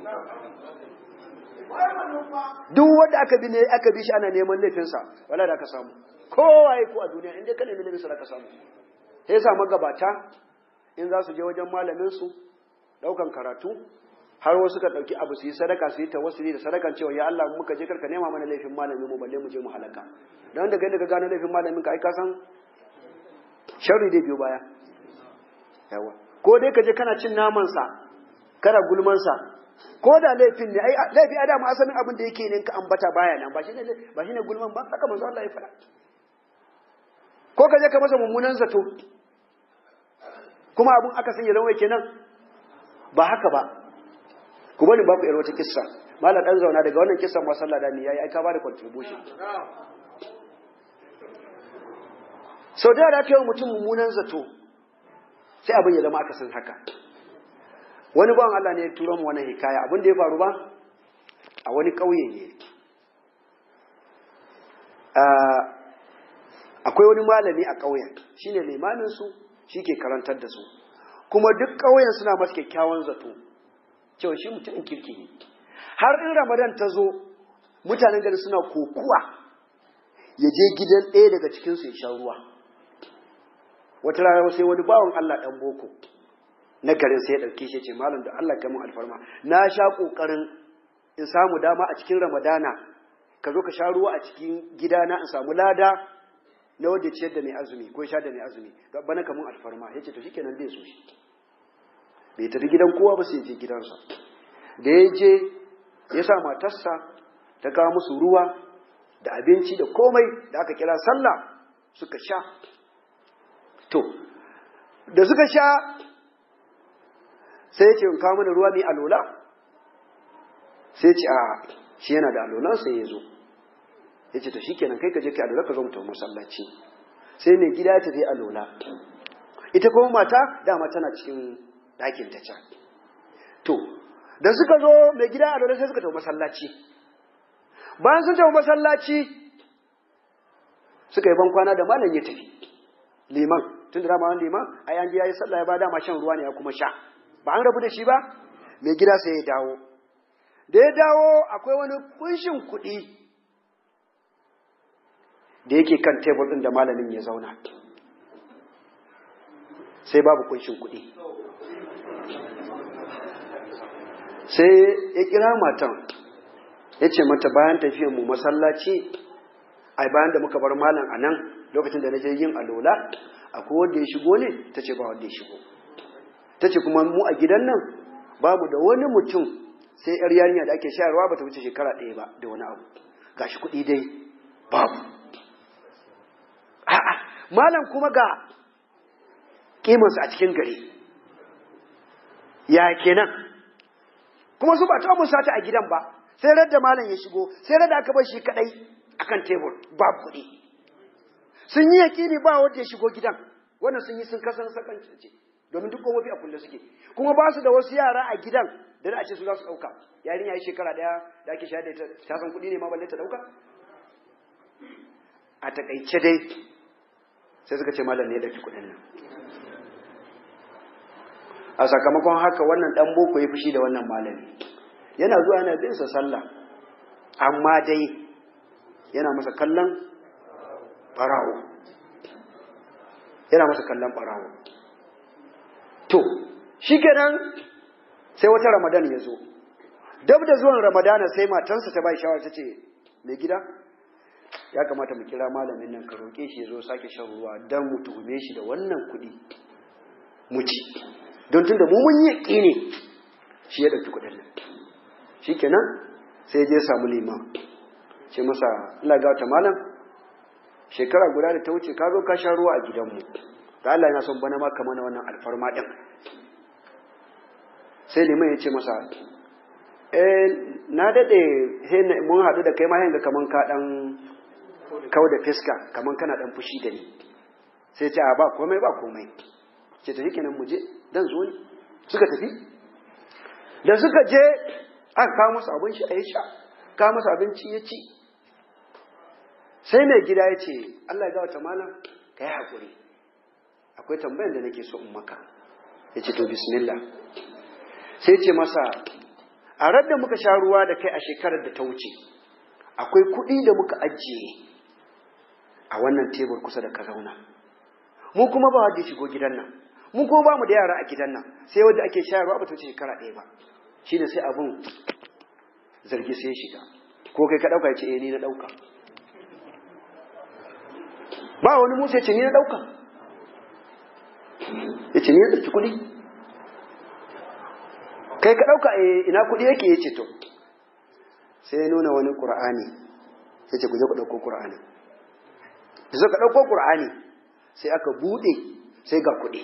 duk wanda aka bi ne aka bi shi ana neman laifinsa wala da ka samu kowaye ko a duniya inda ka nemi laifinsa da ka samu sai sa magabata in za su je wajen malaminsu daukan karatu har wasu ka dauki abu su yi sadaka su yi tawassuli da sadakan cewa ya Allah muka je karka nema mana laifin malamin mu balle mu je mu halaka dan da gani ka gano laifin malamin ka ai ka san sharri dai biyo baya yawa ko dai ka je kana cin naman sa kana gulman sa ko da laifin ne ai laifi a da mu asalin abin da yake ne ka ambata baya nan ba shine ba shine gulman ba haka manzo Allah ya fara ko ka je ka masa mummunan zato kuma abun aka sanya rawai kenan ba haka ba ku bani ba ku yar wata kissa mallan dan zauna daga wannan kissan ma sallah da ni yayi ai ka ba da contribution so da da kai mutum mummunan zato sai abin ya zama aka san haka wani bawan Allah ne ya tura mu wannan hikaya abin da ya faru ba a wani kauye ne akwai wani malami a kauyen shine limamin su shike karantar da su kuma duk kauyen suna masa kyakkyawan zato cewa shi mutumin kirki ne har in Ramadan ta zo mutanen gari suna kokuwa ya je gidan ɗaya daga cikin su ya sha ruwa wata rana sai wani bawan Allah dan boko na garin sai ya dauke shi ce malam da Allah kai mun alfarma na sha kokarin in samu dama a cikin Ramadana ka zo ka sha ruwa a cikin gidana in samu lada na wanda ciyar da mai azumi ko sha da mai azumi bana kamun alfarma yace to shikenan zai so shi bai tafi gidan kowa ba sai ya je gidansa da ya je ya sa matarsa ta kawo musu ruwa da abinci da komai da aka kira sallah suka sha to da suka sha sai ya ce in kawo mana ruwa mai alola sai ya ce a shi yana da alolan sai ya zo ya ce to shi kenan kai ka je kai alola ka zo mutum masallaci sai mai gida ta je alola ita kuma mata dama tana cikin ɗakin ta can to da suka zo mai gida alola sai suka tafi masallaci bayan sun tafi masallaci suka yi ban kwana da malam ya tafi liman tun da dama liman a yanzu ya yi sallah ya ba dama shan ruwa ne ya kuma sha ba an rabu da shi ba mai gida sai ya dawo da ya dawo akwai wani kunshin kuɗi da yake kan tebur ɗin da malamin ya zauna sai babu kunshin kuɗi sai ya kira matan ya ce mata bayan tafiyan mu masallaci ai bayan da muka bar malam a nan lokacin da na je yin alola akwai wanda ya shigo ne ta ce ba wanda ya shigo ta ce kuma mu a gidan nan babu da wani mutum sai yar yarinya da ake shayarwa ba ta wuce shekara ɗaya ba da wani abu gashi kuɗi dai babu a'a malam kuma ga kimansa a cikin gari ya kenan kuma su ba ta musa ta a gidan ba sai radda malam ya shigo sai radda aka bar shi kadai akan tebur babu kuɗi sun yi yakini ba wanda ya shigo gidan wannan sun yi sun kasan sakan ce domin duk kofofi a kulle suke kuma ba su da wasu yara a gidan da za a ce su za su ɗauka yarin ya yi shekara ɗaya da ake shayar da ita ta san kuɗi ne ma balle ta ɗauka a takaice dai sai suka ce malam ne ya ɗauki kuɗin nan a sakamakon haka wannan ɗan boko ya fushi da wannan malami yana zuwa yana bin sa sallah amma dai yana masa kallon ɓarawo yana masa kallon ɓarawo to shi kenan sai wata ramadan ya zo dab da zuwan ramadana sai matansa ta bai shawara ta ce mai gida ya kamata mu kira malamin nan ka roƙe shi ya zo sake shan ruwa don mu tuhume shi da wannan kuɗi mu ci don tunda mu mun yi ne shi ya ɗauki kuɗin nan shi kenan sai je samu liman ce masa Allah ga wata malam shekara guda da ta wuce ka zo ka sha ruwa a gidanmu da Allah yana son bana ma ka mana wannan alfarma ɗin sai liman ya ce masa eh na daɗe mun haɗu da kai ma yanga kaman ka ɗan kau da fiska kaman kana ɗan fushi da ni sai ce a ba komai ba komai ce tafi kenan mu je dan zo ne suka tafi da suka je aka kawo masa abin shi a yi sha kawo masa abinci ya ci sai mai gida ya ce Allah ya gawata malam ka yi haƙuri akwai tambayan da nake so in maka ya ce to bismillah sai ce masa a radda muka sha ruwa da kai a shekarar da ta wuce akwai kuɗi da muka ajiye a wannan tebur kusa da ka zauna mu kuma ba wadda shigo gidan nan mu kuma ba mu da yara a gidan nan sai wadda ake shayarwa ba ta wuce shekara ɗaya ba shi ne sai abin zargi sai ya shiga ko kai ka ɗauka ya ce eh ni na ɗauka ba wani musa ya ce ni na ɗauka ya ce ni na ɗauki kuɗi kai ka ɗauka eh ina kuɗi yake ya ce to sai ya nuna wani ƙur'ani ya ce ku je ku ɗauko ƙur'ani da suka ɗauko ƙur'ani sai aka buɗe sai ga kuɗi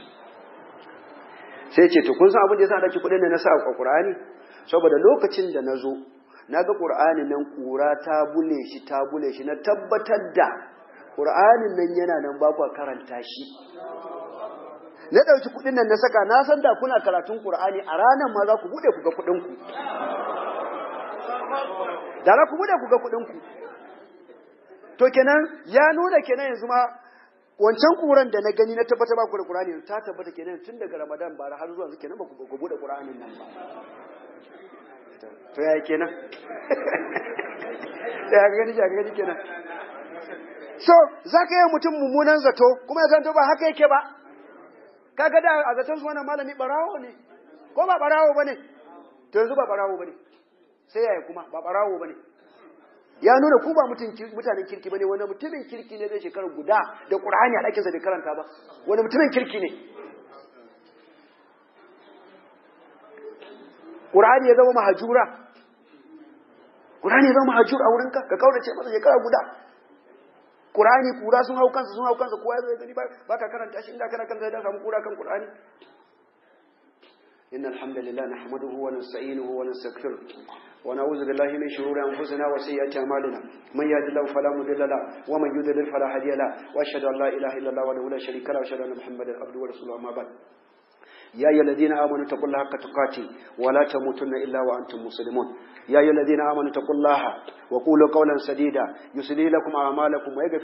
sai ce to kun san abin da yasa ɗauki kuɗin da na sa a ƙur'ani saboda lokacin da na zo na ga ƙur'ani nan ƙura ta bule shi ta bule shi na tabbatar da ƙur'anin nan yana nan ba ku karanta shi na ɗauki kuɗin nan na saka na san da kuna karatun ƙur'ani a ranar ma za ku buɗe ku ga kuɗinku da za ku buɗe ku ga kuɗinku to kenan ya nuna kenan yanzu ma wancan ƙuran da na gani na tabbata ba ku da ƙur'ani ta tabbata kenan tun daga ramadan ba har zuwa yanzu kenan ba ku buɗe ƙur'anin nan ba to ya kenan ya gani ya gani kenan so za ka yi mutum mummunan zato kuma ya zanto ba haka yake ba kaga da a zaton su wannan malami barawo ne ko ba barawo bane to yanzu ba barawo bane sai yaya kuma ba barawo bane ya nuna ku ba mutum mutanen kirki bane wani mutumin kirki ne zai shekara guda da Qur'ani a ɗakin sa bai karanta ba wani mutumin kirki ne Qur'ani ya zama mahajura Qur'ani ya zama mahajur a wurinka ka kaurace masa shekara guda Qur'ani kura sun hau kansa sun hau kansa kowa zai gani ba ka karanta shi inda kana kanta da samu kura kan Qur'ani innal hamdalillah nahmaduhu wa nasta'inuhu wa nastaghfiruh wa na'udzu billahi min shururi anfusina wa sayyiati a'malina man yahdihillahu fala mudilla lahu wa man yudlil fala hadiya lahu wa ashhadu an la ilaha illa Allah wa la sharika lahu wa ashhadu anna muhammadan abduhu wa rasuluhu amma ba'd يا أيها الذين آمنوا اتقوا الله حق تقاته ولا تموتن إلا وأنتم مسلمون يا أيها الذين آمنوا اتقوا الله وقولوا قولا سديدا يصلح لكم أعمالكم ويغفر